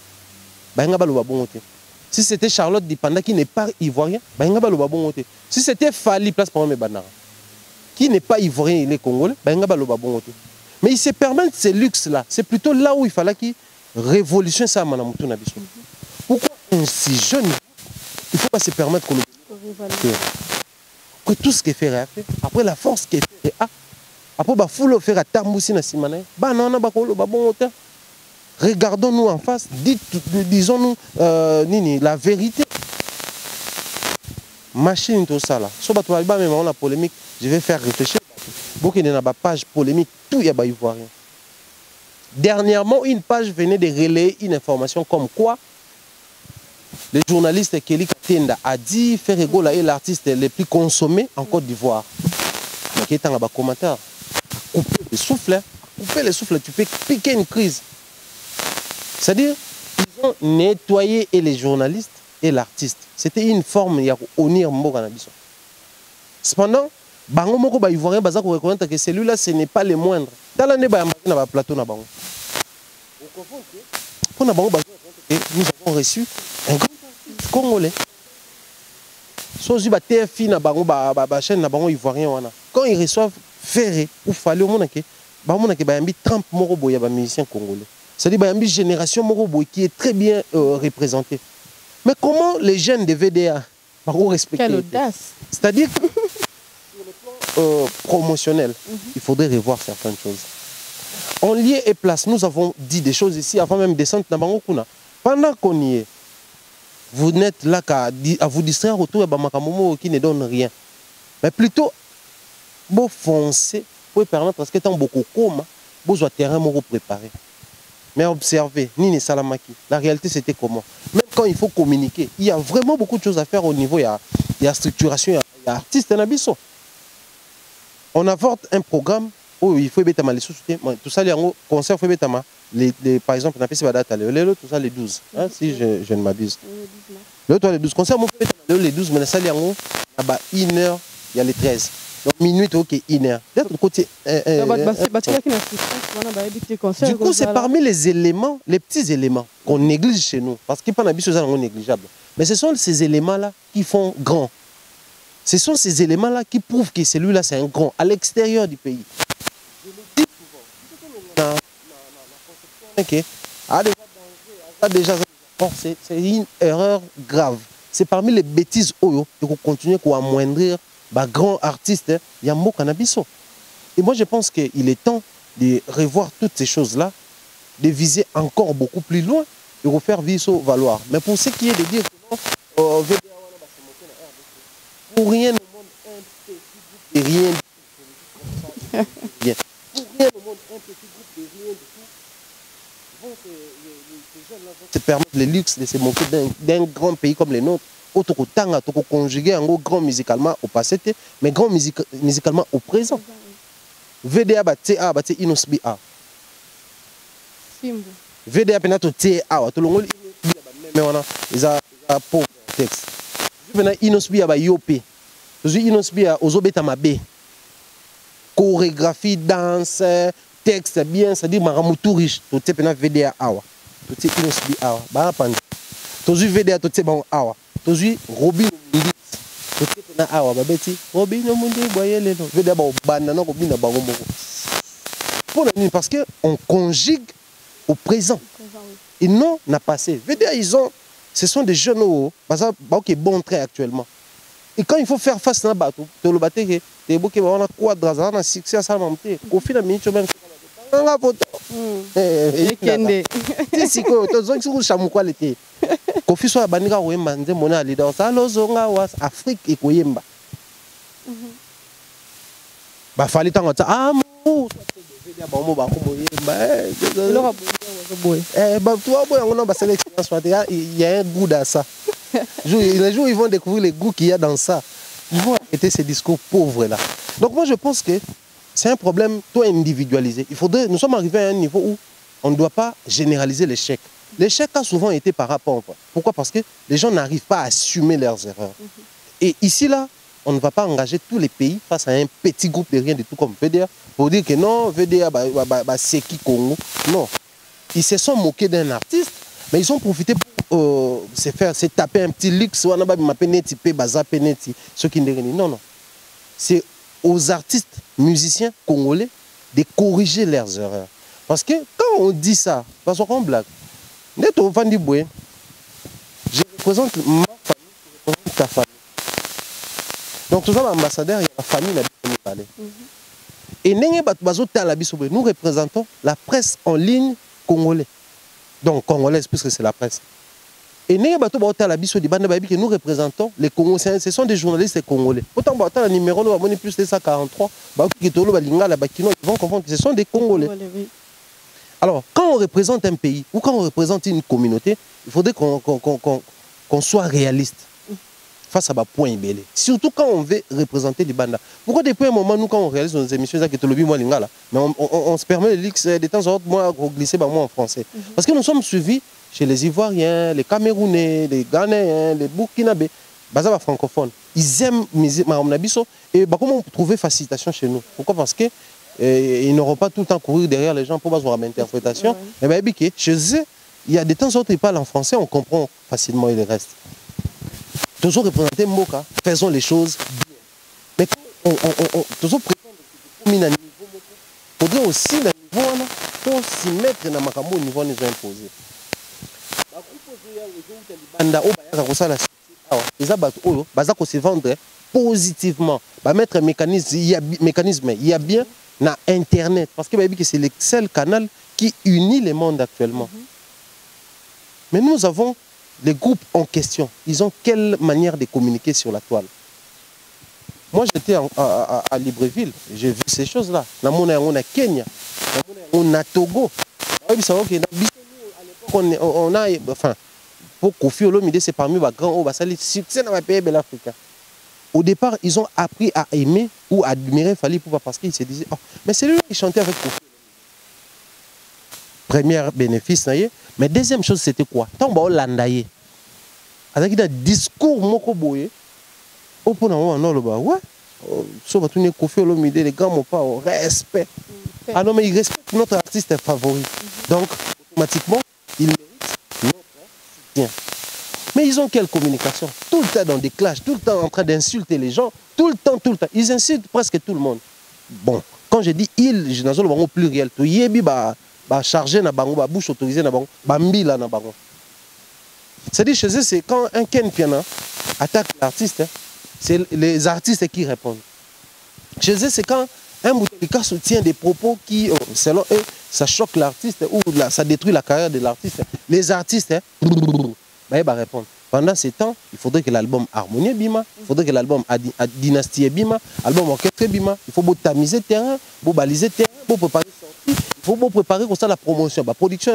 si c'était Charlotte Dipanda qui n'est pas ivoirien, si c'était Fali, place pour mes banara, qui n'est pas ivoirien, il est congolais, mais il se permet ces luxes-là. C'est plutôt là où il fallait qu'il révolutionne ça à Manamutu Nabiso. Pourquoi un si jeune, il ne faut pas se permettre qu'on après tout ce qu'il fait, après la force qu'il fait, après il faut faire à Tamboussi na Simane, regardons-nous en face, disons-nous la vérité. Machine tout ça là. Soit tu vas même la polémique, je vais faire réfléchir. Beaucoup de la page polémique, tout y a pas ivoirien. Dernièrement, une page venait de relayer une information comme quoi le journaliste Kelly Katenda a dit Faire Rigola est l'artiste le plus consommé en Côte d'Ivoire. Mais qui est en bas commentaire, couper le souffle, tu peux piquer une crise. C'est-à-dire, ils ont nettoyé et les journalistes et l'artiste. C'était une forme de honir Mboganabiso. Cependant, Bango Moko ba Ivoirien baza ko reconnaître que celui-là ce n'est pas le moindre. Dans l'année ba na plateau na Bango. Vous comprenez? Pour na Bango ba nous avons reçu un grand artiste congolais. Sozi ba TFI na Bango ba chaîne na Bango ivoirien wana. Quand ils reçoivent Ferré ou Fallé au monake, ba monake ba yambi Trump moko boya ba musicien congolais. C'est-à-dire ba yambi génération moko boy qui est très bien représentée. Mais comment les jeunes de VDA vont respecter? Quelle audace! C'est-à-dire que sur le plan promotionnel, il faudrait revoir certaines choses. En lieu et place, nous avons dit des choses ici avant même descendre dans Bangokuna. Pendant qu'on y est, vous n'êtes là qu'à vous distraire autour de Bamakamomo qui ne donne rien. Mais plutôt, vous foncez pour permettre à ce que tant beaucoup comme vous avez terrain préparé. Mais observez, Nini Salamaki, la réalité c'était comment? Même quand il faut communiquer, il y a vraiment beaucoup de choses à faire au niveau, il y a structuration, il y a artiste, il y a Nabiso. On apporte un programme où il faut mettre les sous-soutiens. Tout ça, les concerts, il faut mettre, par exemple, on a fait ces dates, tout ça les 12, hein, si je ne m'abuse. Le 12 concerts, il faut les 12, mais ça, il y a 1 heure, il y a les 13. Donc minuit, ok, 1 heure. D'être côté. Du coup, c'est parmi les éléments, les petits éléments qu'on néglige chez nous. Parce qu'il n'y a pas de choses négligeables. Mais ce sont ces éléments-là qui font grand. Ce sont ces éléments-là qui prouvent que celui-là, c'est un grand à l'extérieur du pays. Je le dis souvent. C'est une erreur grave. C'est parmi les bêtises Oyo et qu'on continue à amoindrir. Grand artiste, Yambo Canabiso. Et moi, je pense qu'il est temps de revoir toutes ces choses-là, de viser encore beaucoup plus loin et de faire Viso valoir. Mais pour ce qui est de dire que non, pour rien au monde, un petit groupe de rien du tout. Pour rien au monde, un petit groupe de rien du tout. Ces jeunes-là vont se permettre le luxe de se moquer d'un grand pays comme le nôtre. Autre tanga, autre conjugué en gros grand musicalement au passé, mais grand musicalement au présent. VDA TA inosbi a. VDA penato TA tout le monde mais on a ils a pauvre texte. Je venais inosbi a ba yopé. Je inosbi a ozobeta mabe. Chorégraphie, danse, texte bien, c'est-à-dire maramu tout riche. Tout est pendant VDA awa. Tout est inosbi awa. Bah pandi. Tout est VDA tout est bon awa. Tout est Robin Mundi. Tout est pendant awa. Bah beti Robin Mundi boye le no. VDA ba banana Robin na bango moko. Pour parce que on conjugue au présent. Et non n'a passé. VDA ils ont, ce sont des jeunes qui est bon trait actuellement. Et quand il faut faire face à un bateau, tu le bateau, tu es beaucoup de quadras, tu as succès à ça, au final, tu as même un photo. Tu sais quoi, tu as dit que tu as qualité. Quand tu as banni au Yemba, tu as dit dans ça, Afrique et Koyemba. Bah fallait t'en dire ah mon il y a un goût dans ça. Les jours ils vont découvrir les goûts qu'il y a dans ça. Ils vont arrêter ces discours pauvres là. Donc moi je pense que c'est un problème toi individualisé. Il faudrait, nous sommes arrivés à un niveau où on ne doit pas généraliser l'échec. L'échec a souvent été par rapport. Pourquoi? Parce que les gens n'arrivent pas à assumer leurs erreurs. Et ici là, on ne va pas engager tous les pays face à un petit groupe de rien du tout comme VDA pour dire que non, VDA c'est qui Congo. Non. Ils se sont moqués d'un artiste, mais ils ont profité pour se taper un petit luxe. Non, non. C'est aux artistes, musiciens congolais de corriger leurs erreurs. Parce que quand on dit ça, parce qu'on blague, je représente ma famille, je représente ta famille. Donc, tout ça, l'ambassadeur, il y a la famille qui parler. Et nous représentons la presse en ligne congolaise. Donc, congolaise, puisque c'est la presse. Et nous représentons les Congolais. Ce sont des journalistes congolais. Autant le numéro, nous avons plus de 143. Ils vont comprendre que ce sont des Congolais. Alors, quand on représente un pays ou quand on représente une communauté, il faudrait qu'on soit réaliste face à ma point belé. Surtout quand on veut représenter les bandes. Pourquoi depuis un moment, nous, quand on réalise nos émissions, mais on se permet de temps en temps moi, glisser moi en français. Parce que nous sommes suivis chez les Ivoiriens, les Camerounais, les Ghanéens, les Burkinabés, les francophones. Ils aiment Mahamnabiso et comment trouver facilitation chez nous. Pourquoi? Parce que ils n'auront pas tout le temps courir derrière les gens pour avoir une interprétation. Et bien, chez eux, il y a des temps en temps ils parlent en français, on comprend facilement et le reste. Toujours représenter Moka, faisons les choses bien. Mais quand on toujours prétendre que il faudrait aussi le niveau pour s'y mettre dans le niveau nous ont imposé. Ils se vendre positivement. Mettre un mécanisme, il y a bien dans Internet. Parce que c'est le seul canal qui unit le monde actuellement. Mais nous avons les groupes en question, ils ont quelle manière de communiquer sur la toile? Moi, j'étais à Libreville, j'ai vu ces choses-là. On a Kenya, on a Togo. On a, enfin, pour Kofi Olomide, c'est parmi les grands hauts, succès dans le pays de l'Afrique. Au départ, ils ont appris à aimer ou à admirer Fally Ipupa parce qu'ils se disaient, oh, mais c'est lui qui chantait avec Kofi. Premier bénéfice, mais deuxième chose, c'était quoi? Tant que l'andaye, avec un discours moko boye, au point où on a le bas, ouais, sauf que Kofi Olomide, les gars m'ont pas respect. Ah non, mais ils respectent notre artiste favori. Donc, automatiquement, ils méritent notre soutien. Mais ils ont quelle communication? Tout le temps dans des clashs, tout le temps en train d'insulter les gens, tout le temps. Ils insultent presque tout le monde. Bon, quand je dis ils, je n'ai pas au pluriel. Tout yebi ba chargé na bango, ba bouche autorisée na bango, ba mbila na bango. C'est-à-dire chez eux, c'est quand un Ken Piana attaque l'artiste, c'est les artistes qui répondent. Chez eux, c'est quand un Bouteflika soutient des propos qui, selon eux, ça choque l'artiste ou ça détruit la carrière de l'artiste. Les artistes, ils vont répondre. Pendant ces temps, il faudrait que l'album Harmonie Bima, il faudrait que l'album Dynastie Bima, l'album Orchestre Bima, il faut tamiser le terrain, pour baliser le terrain, pour préparer sortie, il faut préparer comme ça la promotion, la production,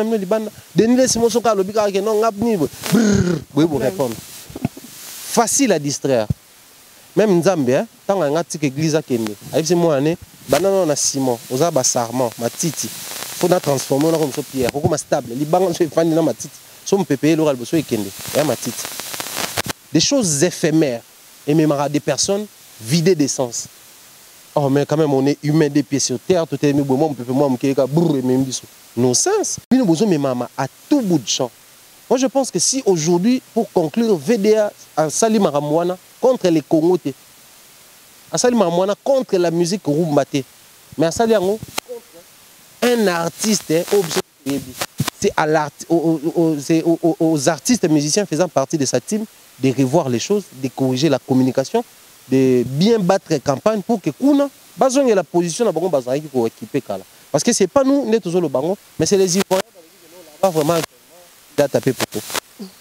facile à distraire. Même Nzambe, tant qu'on a une église à Kende, avec moi, banana na Simon, on a Sarment, ma titi, faut la transformer comme ça pierre, faut stable, les bancs sont fans dans ma titi. Son PPE l'oral besoin et Kende et ma tite. Des choses éphémères et même des personnes vidées d'essence. Oh, mais quand même, on est humain des pieds sur terre. Tout est mis, moi, on peut moi, non sens. Nous besoin mes mamas à tout bout de champ. Moi, je pense que si aujourd'hui, pour conclure, VDA à Salim Maramouana contre les Congolais, à Salim Maramouana contre la musique Rumbate, mais à Salim contre un artiste, c'est aux artistes et musiciens faisant partie de sa team de revoir les choses, de corriger la communication, de bien battre campagne pour que Kuna besoin de la position na bango bazaki pour équiper kala. Parce que c'est pas nous n'est toujours le bango, mais c'est les Ivoiriens qui n'ont pas vraiment tapé pour tout.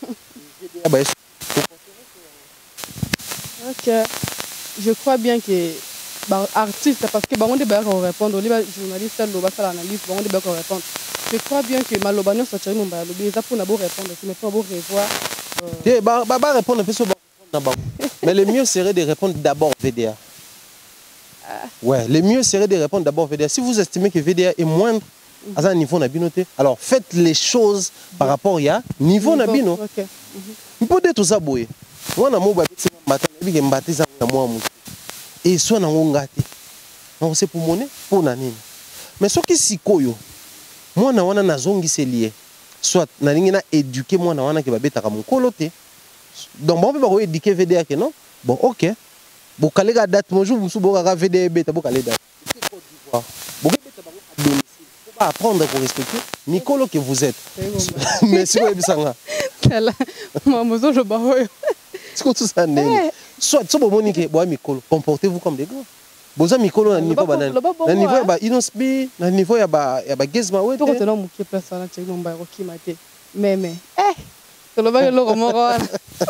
Ok. Je crois bien que artiste parce que bango de ba répondre, les journalistes lo ba faire l'analyse, bango de ba répondre. Je crois bien que Malobano sortir mon ba lobi ça pour na bo répondre, mais pas bo revoir. Bah répondre un peu sur mais le mieux serait de répondre d'abord VDA. Ouais, le mieux serait de répondre d'abord VDA. Si vous estimez que VDA est moindre à un niveau nabinoté, alors faites les choses par rapport à niveau nabino. Peut être ça boy. Moi na mo ba bitse matin na bi mbatiza na moi mu. Et soit na ngati. Non c'est pour monnaie pour na nini. Mais ce qui sikoyo. Moi na wana nazongi c'est lié. Soit na lingi na éduquer moi na wana ke babeta ka mukolo te. Donc bon peut pas éduquer VDA que non. Bon OK. Bon kalega date mon jour musu boka VDA beta boka les dates. Bon beta bango à domicile. Faut pas apprendre pour respecter Nicolo que vous êtes. Mais si vous bisanga. Kala mamozo je ba hoyo. C'est tout ça né. Soit so bo monique bo Nicolo, comportez-vous comme des grands. Boza Nicolo na niveau banal. Na niveau ba Inosbi, na niveau ya ba Gezma ouais. To ko tena mukie place na tsheki mba ko kimate. Meme. To lo ba ke lo mo rona.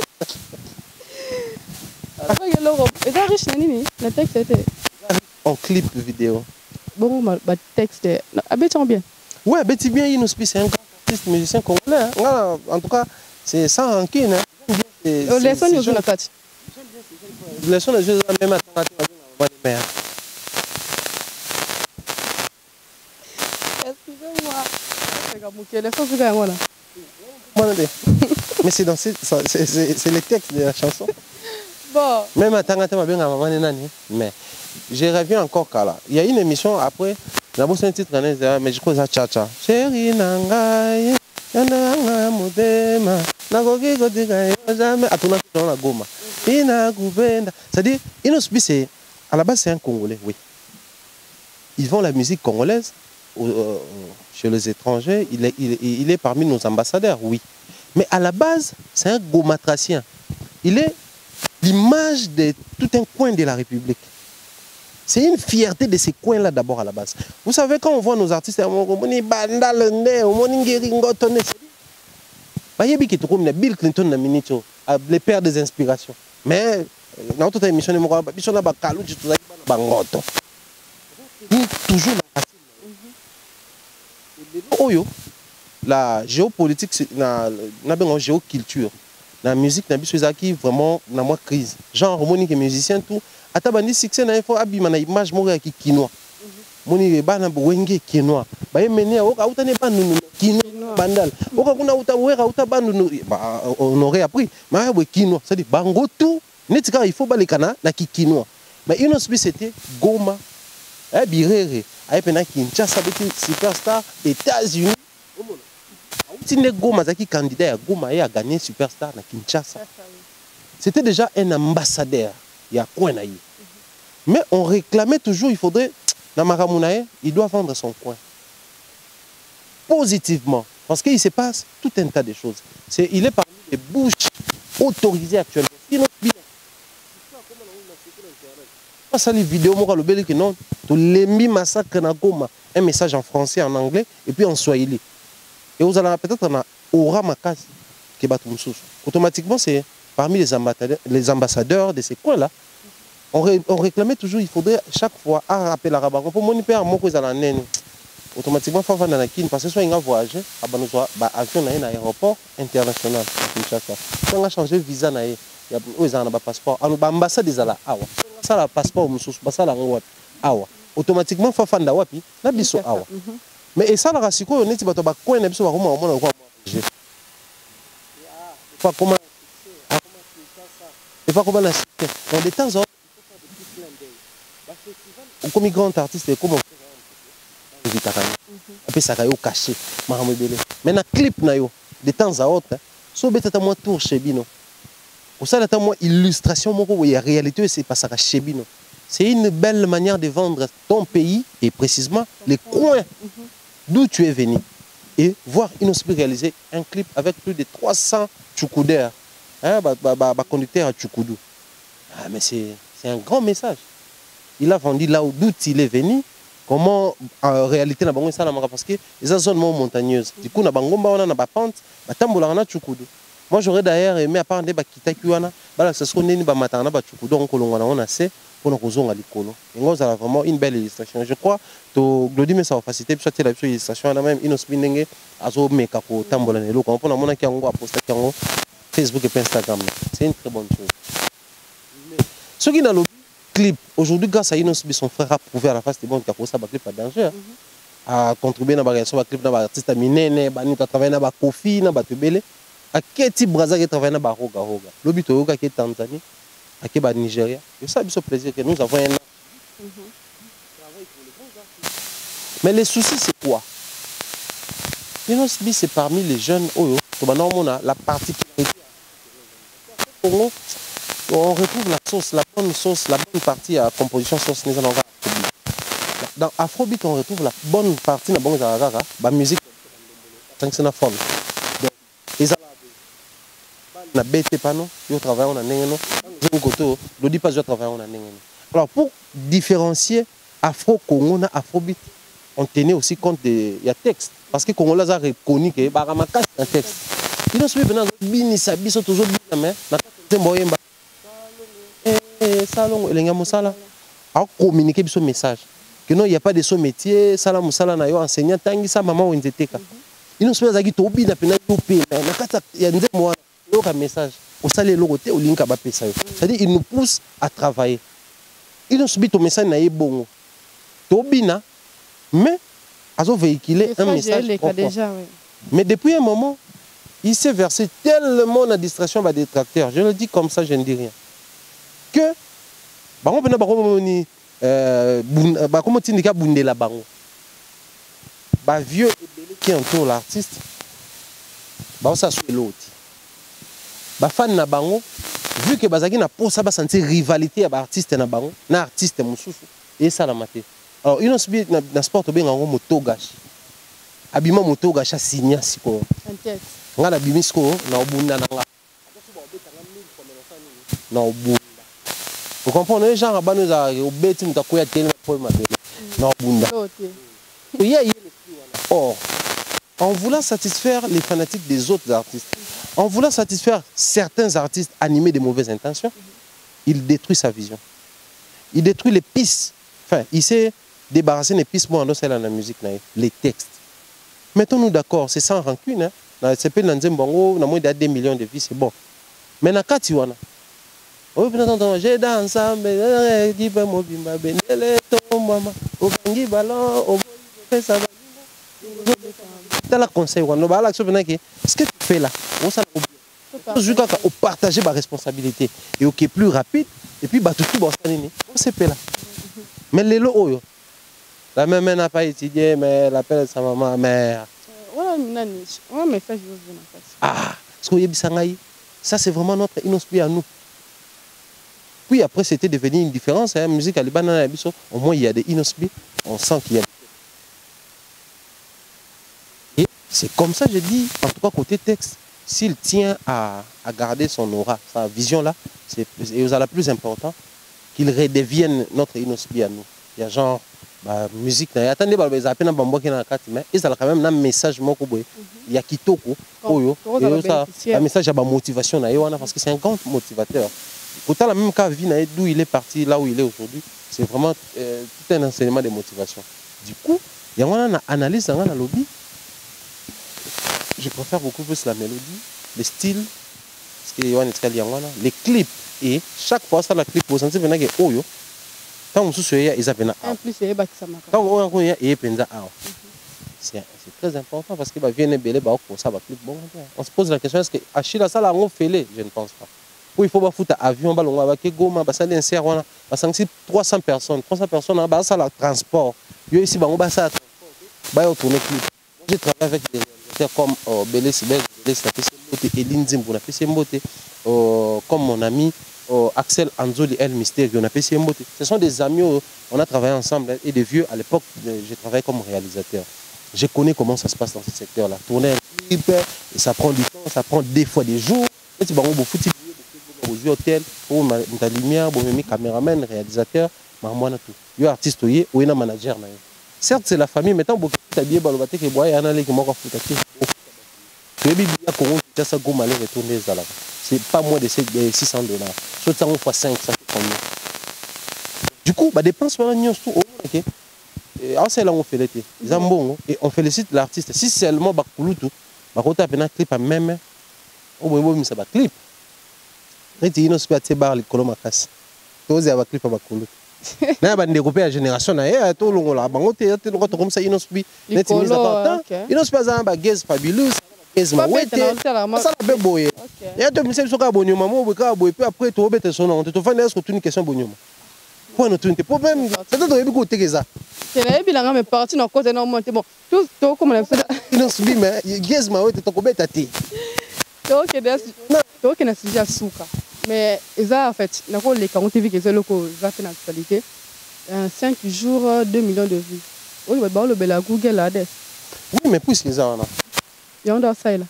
Et ça riche nani le texte était en clip vidéo. Bon bah texte abeti bien. Ouais, abeti bien Inosbi c'est un grand artiste musicien congolais. En tout cas, c'est sans rancune. Les sons nous on fait. Les sons je même attendre mère. Excusez-moi. C'est comme que les sons c'est quoi là. Mais c'est dans c'est les textes de la chanson. Bon. Même à Tangata, mais je reviens encore là. Il y a une émission après, j'ai un titre, mais je crois que c'est Tcha-Tcha. Chérie Nangaï, Yananga Modema, Nagogi Godigaï, jamais à ton dans la Goma. Ina Goubenda. C'est-à-dire, Inosbi, c'est à la base, c'est un Congolais, oui. Ils font la musique congolaise chez les étrangers. Il est parmi nos ambassadeurs, oui. Mais à la base, c'est un gomatracien. Il est l'image de tout un coin de la République. C'est une fierté de ces coins-là d'abord à la base. Vous savez, quand on voit nos artistes, Bill Clinton, les pères des inspirations. Mais dans toute émission, toujours la géopolitique, la géoculture. La musique na biso ezaki vraiment na moi crise genre monique musicien tout ata bandi succès na info abima na image moko ya kinois moni bana wenge kinois ba yemene oka utane bandu kinois bandal oka kuna utawera uta bandu ba on aurait appris mais ba kinois c'est dire bango tout netika il faut balekana na kinois mais Inosbi c'était Goma birere ayepena Kinshasa beti superstar États-Unis. Tinde Goma zaki candidat à Goma et a gagné Superstar na Kinshasa. C'était déjà un ambassadeur. Il y a coin naïe. Mais on réclamait toujours, il faudrait, na Maramunae, il doit vendre son coin. Positivement. Parce qu'il se passe tout un tas de choses. Il est parmi les bouches autorisées actuellement. Il pas ça les vidéos, moi le bel que non, tout l'emi massacre na Goma, un message en français, en anglais et puis en swahili. Et vous allez peut-être en aura makasi qui bat automatiquement c'est parmi les ambassadeurs de ces coins-là. On réclamait toujours, il faudrait chaque fois rappeler la rabat. Pour mon père, moi, automatiquement, il faut vendre la Kin parce que soit il a voyagé, il a avion dans un aéroport international. Si on a changé de visa, il y a un passeport. L'ambassade est là. Ça, le passeport, ça, automatiquement, il faut vendre la wapi. La biso awa. Mais ça, la rassiko, on est dit, bah, quoi, n'aime pas comment on va manger. Pas comment. Et pas comment la. Dans des temps, comme grand artiste comme après ça caillou caché mais na clip na yo de temps à autre so betata moi tour chez bino ou ça là moi illustration moko ya réalité c'est pas ça chez bino c'est une belle manière de vendre ton pays et précisément les coins d'où tu es venu et voir Inosbi réaliser un clip avec plus de 300 tchoukoudeurs hein conducteur à Tchoukoudou. Ah mais c'est un grand message. Il a vendu là d'où il est venu. Comment en réalité na bango ça parce que les zones montagneuses. Du coup na bangomba on a ba pente, ba tambola na Tchoukoudou. Moi j'aurais d'ailleurs aimé à part de ba kitaki wana, bala ça ce nini ba matana ba Tchoukoudou on kolonga on a c'est pour nous kozonga likolo. Et ngoza a vraiment une belle illustration. Je crois to Glody mais ça va faciliter puis soit la illustration na même Inosbi ndenge azo meka ko tambola ne loko pour na mona ki yango a poster yango Facebook et Instagram. C'est une très bonne chose. Ce qui dans le clip, aujourd'hui, grâce à Inosbi, son frère a prouvé à la face des bons qu'il a posé un clip à danger. A contribué à la réaction de clip dans l'artiste à Minene, à travailler dans Kofi, dans Batubele. À quel type Braza qui travaille dans Roga Roga. Le but est qui est Tanzanie, à qui est Nigeria. Et ça, c'est un plaisir que nous avons un an. Mais les soucis, c'est quoi? Inosbi, c'est parmi les jeunes, la particularité. On retrouve la sauce, la bonne partie à composition sauce. Dans Afrobeat, on retrouve la bonne partie de la musique. C'est une forme. Na bête pano, yo travaille on a nengeno. Le dit pas je travaille on a nengeno. Alors pour différencier Afro-Congo na Afrobeat, on tenait aussi compte de il y a texte parce que Congo là a reconnu que baramaka un texte. Il nous suit venant bini sabi so toujours bien mais na temboyemba. Salon elenga mosala a communiquer biso message que non il y a pas de son métier sala mosala na yo enseignant tangi sa maman onzeteka. Il nous suit zaki to bina pena to pe na kata ya nzemo un message au salé l'autre au link à bapesa. C'est-à-dire il nous pousse à travailler. Il nous subit ton message na bongo. Tobina mais azo véhiculer un message. Déjà, oui. Mais depuis un moment, il s'est versé tellement la distraction par des détracteurs. Je le dis comme ça, je ne dis rien. Que bango pena bango ni ba comment tindika bundela bango. Ba vieux qui entoure l'artiste. Ba ça sur l'autre. Ba fan na bango vu que bazaki na posa ba sentir rivalité ya ba artiste na bango na artiste mususu et ça la maté. Alors Inosbi na sport to benga ngo motogashi. Abima motogashi signa siko. En tête. Nga na bimisko na obunda na nga. Na obunda. Vous comprenez les gens abano za obeti mutakoya tele pour ma belle. Na obunda. Or en voulant satisfaire les fanatiques des autres artistes, en voulant satisfaire certains artistes animés de mauvaises intentions, il détruit sa vision. Il détruit les pistes. Enfin, il s'est débarrassé des pistes dans la musique, les textes. Mettons-nous d'accord, c'est sans rancune. C'est pas dans moins de 2 millions de vies, c'est bon. Mais dans le cas j'ai dansé ensemble, la conseil ce que tu fais là on partager ma responsabilité et ok plus rapide et puis tout on se fait là mais les lots la même n'a pas étudié mais elle appelle sa maman mère ah ça c'est vraiment notre Inosbi à nous. Puis après c'était devenu une différence hein, musique à Liban au moins il y a des Inosbi on sent qu'il y a. C'est comme ça, je dis, en tout cas côté texte, s'il tient à garder son aura, sa vision-là, c'est la plus important, qu'il redevienne notre Inosbi à nous. Il y a genre, musique, attendez, mais ils ont quand même un message, il y a Kitoko, un message à motivation, parce que c'est un grand motivateur. Autant la même cas, d'où il est parti, là où il est aujourd'hui, c'est vraiment tout un enseignement de motivation. Du coup, il y a une analyse dans la lobby. Je préfère beaucoup plus la mélodie, le style, les clips. Et chaque fois, ça la clip, vous sentez que Oyo, quand on se souvient, ils avaient c'est très important parce qu'il va venir belé pour ça va clip bon. On se pose la question est-ce que Achille ça l'a fait, je ne pense pas. il faut ba foutre avion balonga ba ke goma ba sali insert wana ba 300 personnes ba ça la transport yo ici bango ba ça ba yo tourner clip. J'ai travaillé avec des réalisateurs comme Belé Sibel, Eline Zimbo, comme mon ami Axel Anzoli El Mystère, on a fait Mbote. Ce sont des amis, on a travaillé ensemble et des vieux. À l'époque, j'ai travaillé comme réalisateur. Je connais comment ça se passe dans ce secteur-là. Tourner un clip, ça prend du temps, ça prend des fois des jours. Et tu vas au footing, au hôtel, au lumière, au caméraman, réalisateur, tout. Il y a artiste, il y a un manager. Certes, c'est la famille, mais tant que tu as bien balobate que boy, il y en a qui m'ont fait c'est pas moins de 600 $. Soit ça, on fait 5, ça fait combien? Du coup, bah, dépense, ok. C'est là où on fait l'été. Et on félicite l'artiste. Si seulement Bakulutu, Bakota a un clip à même, on va voir ça va clip. Et tu n'as pas de bar les colomakas. Tu as un clip à Bakulutu. Na ba ndekopé la génération na ya to longola bango te comme ça inosbi net mise à inosbi za ba Gez Fabulous Gez Mawete ça la be boye ya to mise soka bonyoma mo boka boye puis après to obete son on te fane est-ce que une question bonyoma point notre problème c'est to yebi ko tekeza c'est là bilanga mais parti na côté na monter bon tout comme on fait inosbi mais Gez Mawete to kobeta te to ke na sija suka. Mais ça, en fait, les 40 TV qui sont fait l'actualité, 5 jours, 2 millions de vues. Oui, mais le bel Google là. Oui, mais plus que ça, on a. Il y a un ça là.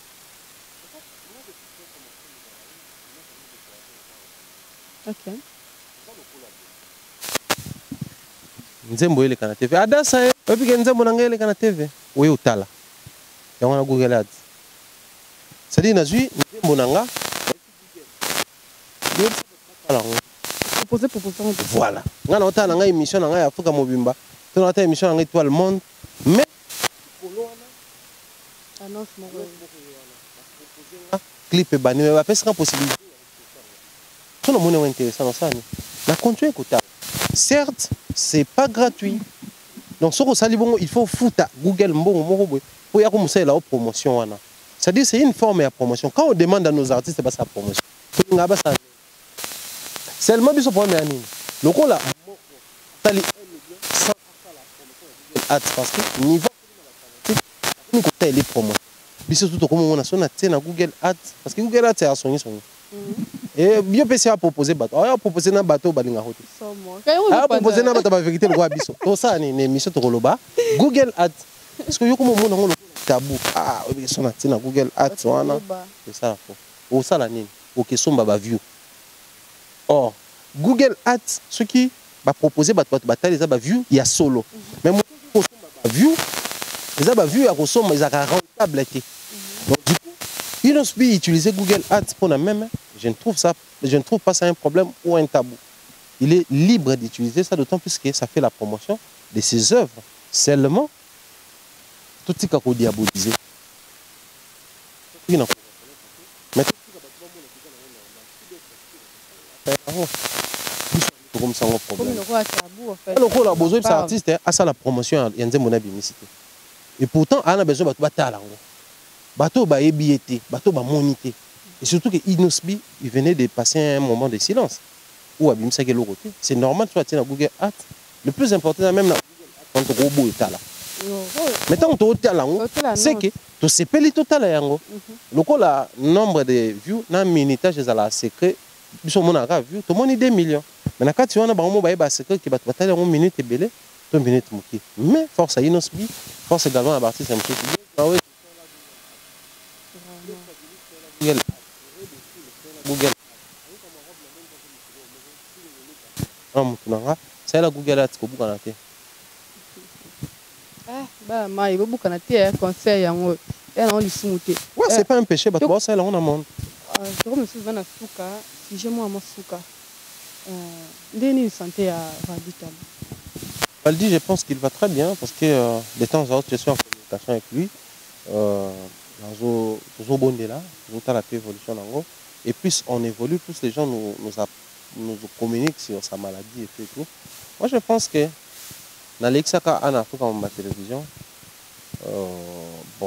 Ok. Nzembo ile kana TV. Adasa e, puis que nzembo na ngele kana TV. Oui, utala. Il y a un Google Ads. C'est-à-dire, nazui nzembo nanga. Voilà. On a une émission dans Africa Mobimba. On a une émission dans Étoile Monde. Mais clip banni, mais après c'est possibilité. Tout le monde est intéressant dans ça. La continue écoute. Certes, c'est pas gratuit. Donc sur Salibongo, il faut foutre Google Mbongo pour y avoir la promotion. C'est-à-dire c'est une forme de promotion. Quand on demande à nos artistes, c'est pas sa promotion. Seulement biso problème ya nini lokola tali 1 million sans la promotion parce que niveau ni ko tele promotion biso tout comme on a son na Google Ads parce que Google Ads c'est à son et bio PC a proposé bateau a proposé na bateau balinga hote a proposé na bateau ba vérité le roi biso to ça ni émission to koloba Google Ads parce que yo comme on ngolo tabou son na Google Ads wana c'est ça au ça la nini au que son ba view. Or, Google Ads, ce qui va proposer bataille les view, il y a solo. Mais moi, view, les view, ils sont rentables. Donc du coup, il ne peut utiliser Google Ads pour la même. Je ne trouve pas ça un problème ou un tabou. Il est libre d'utiliser ça, d'autant plus que ça fait la promotion de ses œuvres. Seulement, tout ce qu'il a diabolisé. Mais comme ça, on problème. Le besoin de cet artiste, c'est la promotion. Et pourtant, on a besoin de battre. Bateau ba ébiété, bateau ba monité. Et surtout que Inosbi, il venait de passer un moment de silence. Ou abimsa que l'autre. C'est normal, tu vas Google Ads. Le plus important, même quand tu robot est là. Mais tant que tu es là, c'est que tu sais pas les total. Le nombre de vues, dans le minutage, c'est la secret. Tout le monde a 2 millions. Mais quand tu as un secret qui va te faire 1 minute et belé, 2 minutes. Mais force à Inosbi, force également à partir de Google. C'est la Google Ads que vous avez. Ouais, c'est pas un péché, mais c'est là on a monde. Si j'ai moi à Souka, Denis santé à Valdital. Valdi, je pense qu'il va très bien parce que de temps en temps, je suis en communication avec lui. Et plus on évolue, plus les gens nous communiquent sur sa maladie et tout. Moi, je pense que dans l'Exaka, en Afrique, comme ma télévision, bon,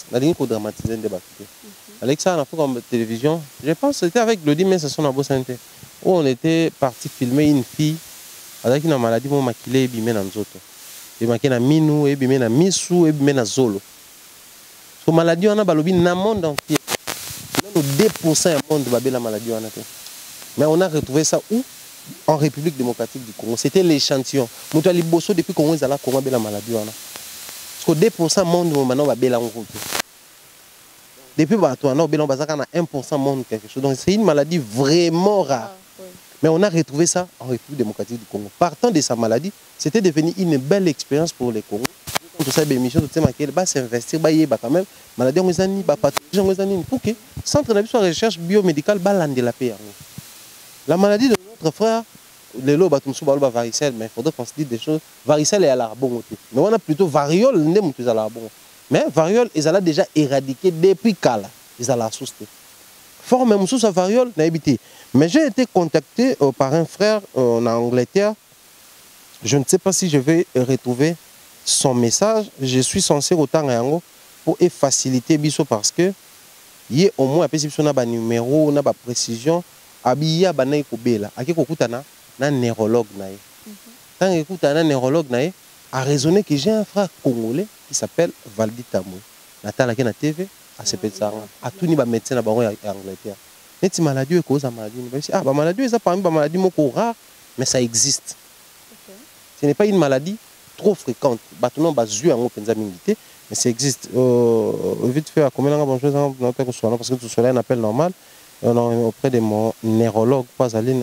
nalingi ko dramatiser nde bato. Avec ça, on a fait comme télévision. Je pense que c'était avec Glody, mais c'est son abo santé. Où on était parti filmer une fille avec une maladie, mon maquillé et bimé dans zoto. Et maquillé na minou, et bimé na misu, et bimé na zolo. Parce que maladie, on a balobi dans le monde entier. Nous 2% du monde de la maladie. Mais on a retrouvé ça où? En République démocratique du Congo. C'était l'échantillon. Nous avons bossé depuis qu'on a la maladie. Parce que 2% du monde maintenant va bien la rencontrer. Depuis on a 1% monde quelque chose. Donc c'est une maladie vraiment rare. Oui. Mais on a retrouvé ça en République démocratique du Congo. Partant de sa maladie, c'était devenu une belle expérience pour les Congos. Tout ça, l'émission, tout ça, s'investir, quand même. Maladie, on est pathologie, pour que centre de recherche biomédicale, de la paix. La maladie de notre frère, les lots, varicelle, mais il faudrait qu'on se dise des choses. Varicelle est à la bonne. Mais on a plutôt variole, à la bonne. Mais variole, ils allaient déjà éradiquer depuis Kala. Ils allaient asuster. Fort même sous sa variole, n'a habité. Mais j'ai été contacté par un frère en Angleterre. Je ne sais pas si je vais retrouver son message. Je suis censé autant pour faciliter biso parce que il y a au moins un numéro, une précision. Abiya banay ko bela. Aki ko kutana na neurologue nae. Tant que kutana neurologue nae a raisonné que j'ai un frère congolais qui s'appelle Valdi Tamou. Natala qui na TV a CP ça a tout ni ba médecin na bango en Angleterre. Neti maladie e cause maladie ni ba si ba maladie ça parmi ba maladie moko rare mais ça existe. Ce n'est pas une maladie trop fréquente. Ba tout non ba zu en penza milité mais ça existe. Vite fait à combien bonjour parce que tout cela un appel normal. Auprès de mon neurologue, pas Aline,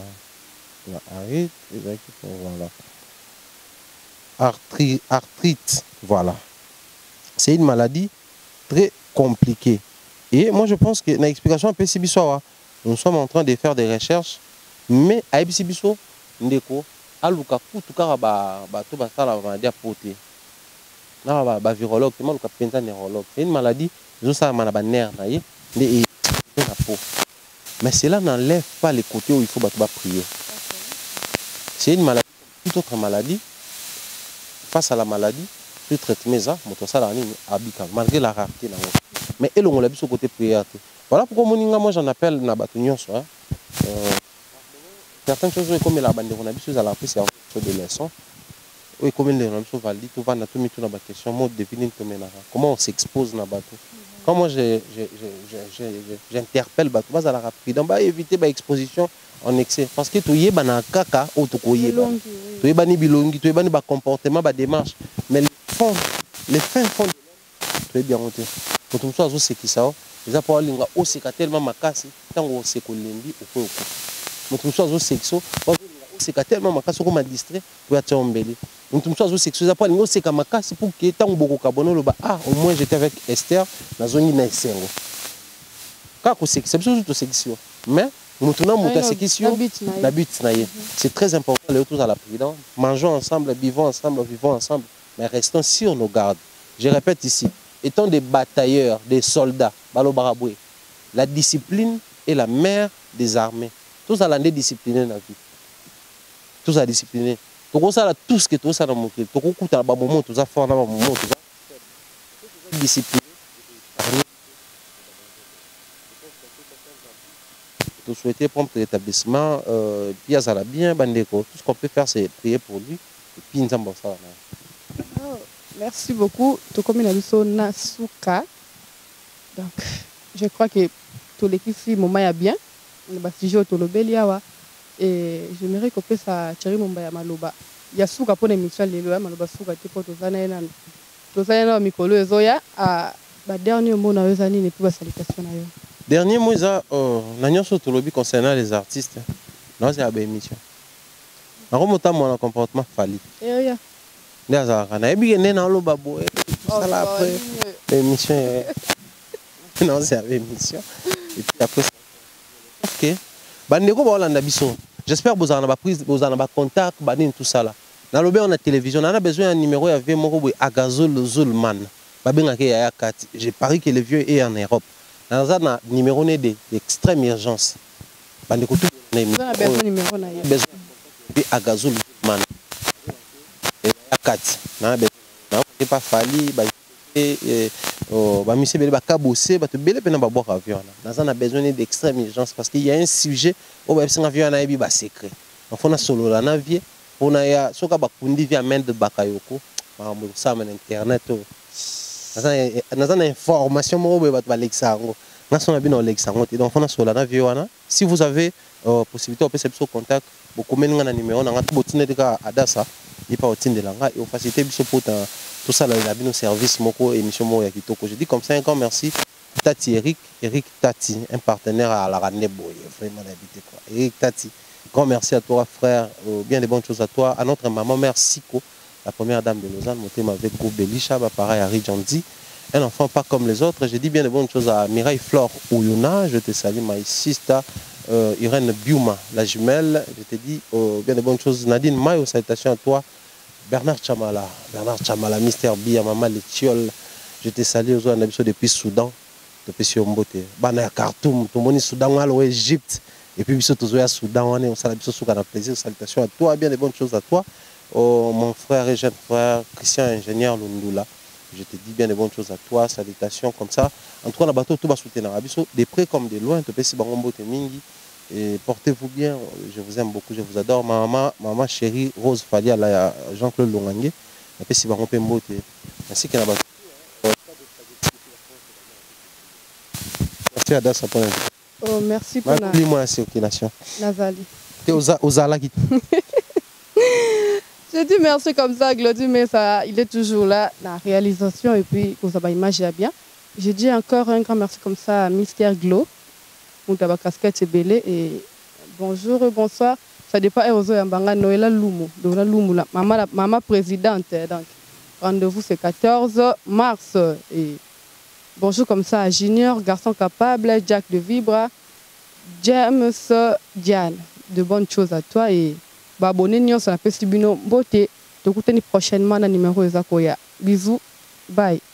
voilà. Arthrite, voilà. C'est une maladie très compliquée. Et moi, je pense que l'explication un peu si nous sommes en train de faire des recherches, mais à Ebisibiso, ndeko, aluka kutuka ba to ba sala maladie à porter. Na ba virologue, tellement luka penza neurologue. C'est une maladie, zo sa manaba nerf na ye, la peau. Mais cela n'enlève pas les côtés où il faut prier. C'est une maladie, toute autre maladie. Face à la maladie, le traitement malgré la rareté. Mais elle on l'a vu sur côté prière. Voilà pourquoi moi j'en appelle Nabatunion. Certaines choses comme la bande on a vu sur la prise de leçons. Oui, comme les gens valident, tout va tout mettre dans la question, comment on s'expose dans bateau. Quand moi j'interpelle bateau, à la rapide, on va éviter l'exposition en excès. Parce que tu y es dans caca ou tu y tu es bani bilongi, tu es bani comportement, démarche. Mais les fins fond de tu es bien monté. Quand on soit c'est qui ça, les apports linga au c'est tellement makasi, tant on c'est qu'on l'indi au peu. Quand on soit sexo, c'est tellement makasi qu'on m'a distrait pour être embellé. Quand on soit sexo, les apports linga c'est comme makasi pour que tant beaucoup cabono le bas. Ah au moins j'étais avec Esther dans zone na Sengo. Quand on c'est surtout section. Mais c'est très important les retours à la présidence. Mangeons ensemble, vivons ensemble, mais restons sur nos gardes. Je répète ici, étant des batailleurs, des soldats, la discipline est la mère des armées. Tous à l'année disciplinés dans la vie. Tous à discipliner. Tout ça tout ce que tout ça dans mon cœur. Tout ça dans mon moment, tout ça fort dans mon moment, tout ça. Discipliné. Tout souhaiter prompt rétablissement, puis à bien bandeko. Tout ce qu'on peut faire, c'est prier pour lui. Et puis nous avons ça. Merci beaucoup. Tout comme il a dit son Nasuka. Donc, je crois que tout l'équipe ici, mon maïa bien. Le bâtiment au Tolobeliawa. Et j'aimerais que ça Thierry Mombaya Maloba. Il y a Souka pour l'émission les lois Maloba Souka qui porte aux années. Tous les années Mikolo et Zoya. À la dernière mot dans les années n'est plus la salutation. Dernier mot, nous avons concernant les artistes. Non, c'est une émission. Nous avons mon comportement fallu. Nous avons émission. Non, c'est une émission. Et puis après, ok. J'espère que vous en avez pris, vous en avez contact, tout ça là. Dans le on a télévision, on a besoin d'un numéro avec Agazol Zulman. J'ai parié que le vieux est en Europe. Dans un numéro d'extrême urgence. On a besoin de numéro. À Gazul, man. Et à 4. On n'a pas fallu. ba monsieur belé ba kabosé ba te belé pena ba boire avion là on a besoin d'extrême urgence parce qu'il y a un sujet au ba singa avion na yebi ba secret on na solo la na vie on a ya soka ba kundi via main de bakayoko ba mo ça na internet na za information mo ba ba lexango na so na bino lexango donc on a solo na vie wana si vous avez possibilité on peut se contact beaucoup menga na numéro na ngatu botine de ka adasa il pas otine de langa et on faciliter biso pour tout ça, il a bien nos services, moko émission mo ya kitoko. Je dis comme ça un grand merci. Tati Eric Tati, un partenaire à la Rande Boy, vraiment habité quoi. Eric Tati, grand merci à toi frère, bien des bonnes choses à toi, à notre maman mère Siko, la première dame de Lausanne, monté avec Go Belisha, pareil à Rijandi, un enfant pas comme les autres. Je dis bien des bonnes choses à Mireille Flore Ouyuna, je te salue my sister, Irène Biuma, la jumelle, je te dis bien des bonnes choses. Nadine Mayo, salutations à toi. Bernard Chamala, Mister B, à Maman Letiol, je te salue aux gens depuis Soudan, depuis Siombote, Bana Khartoum, tout le monde Soudan, à Égypte, et puis biso toujours à Soudan, on s'est biso sous un plaisir, salutations à toi, bien des bonnes choses à toi, mon frère et jeune frère, Christian ingénieur Lundula, je te dis bien des bonnes choses à toi, salutations comme ça, en tout cas, on a bateau tout va soutenir, de près comme de loin, tu peux si Bangombote Mingi. Et portez-vous bien, je vous aime beaucoup, je vous adore. Maman chérie, Rose Falia, là, Jean-Claude Longangue. Et puis si vous avez un mot, merci qu'il y a merci à Dassa pour oh, merci pour la... Dis-moi la circulation. Nazali. Tu es aux Ala qui... Je dis merci comme ça, Glody, mais ça, il est toujours là, la réalisation, et puis, vous avez imagé bien. Je dis encore un grand merci comme ça à Mister Glo. Moutaba casquette belé et bonjour et bonsoir. Ça dépend de Yambanga Noëlla Lumu, Dona Lumu, la maman présidente. Donc rendez-vous c'est 14 mars et bonjour comme ça à Junior, garçon capable, Jack de Vibra, James Diane. De bonnes choses à toi et abonnez-nous sur la page Bino Beauté. Te prochainement dans le numéro de Zakoya. Bisous, bye.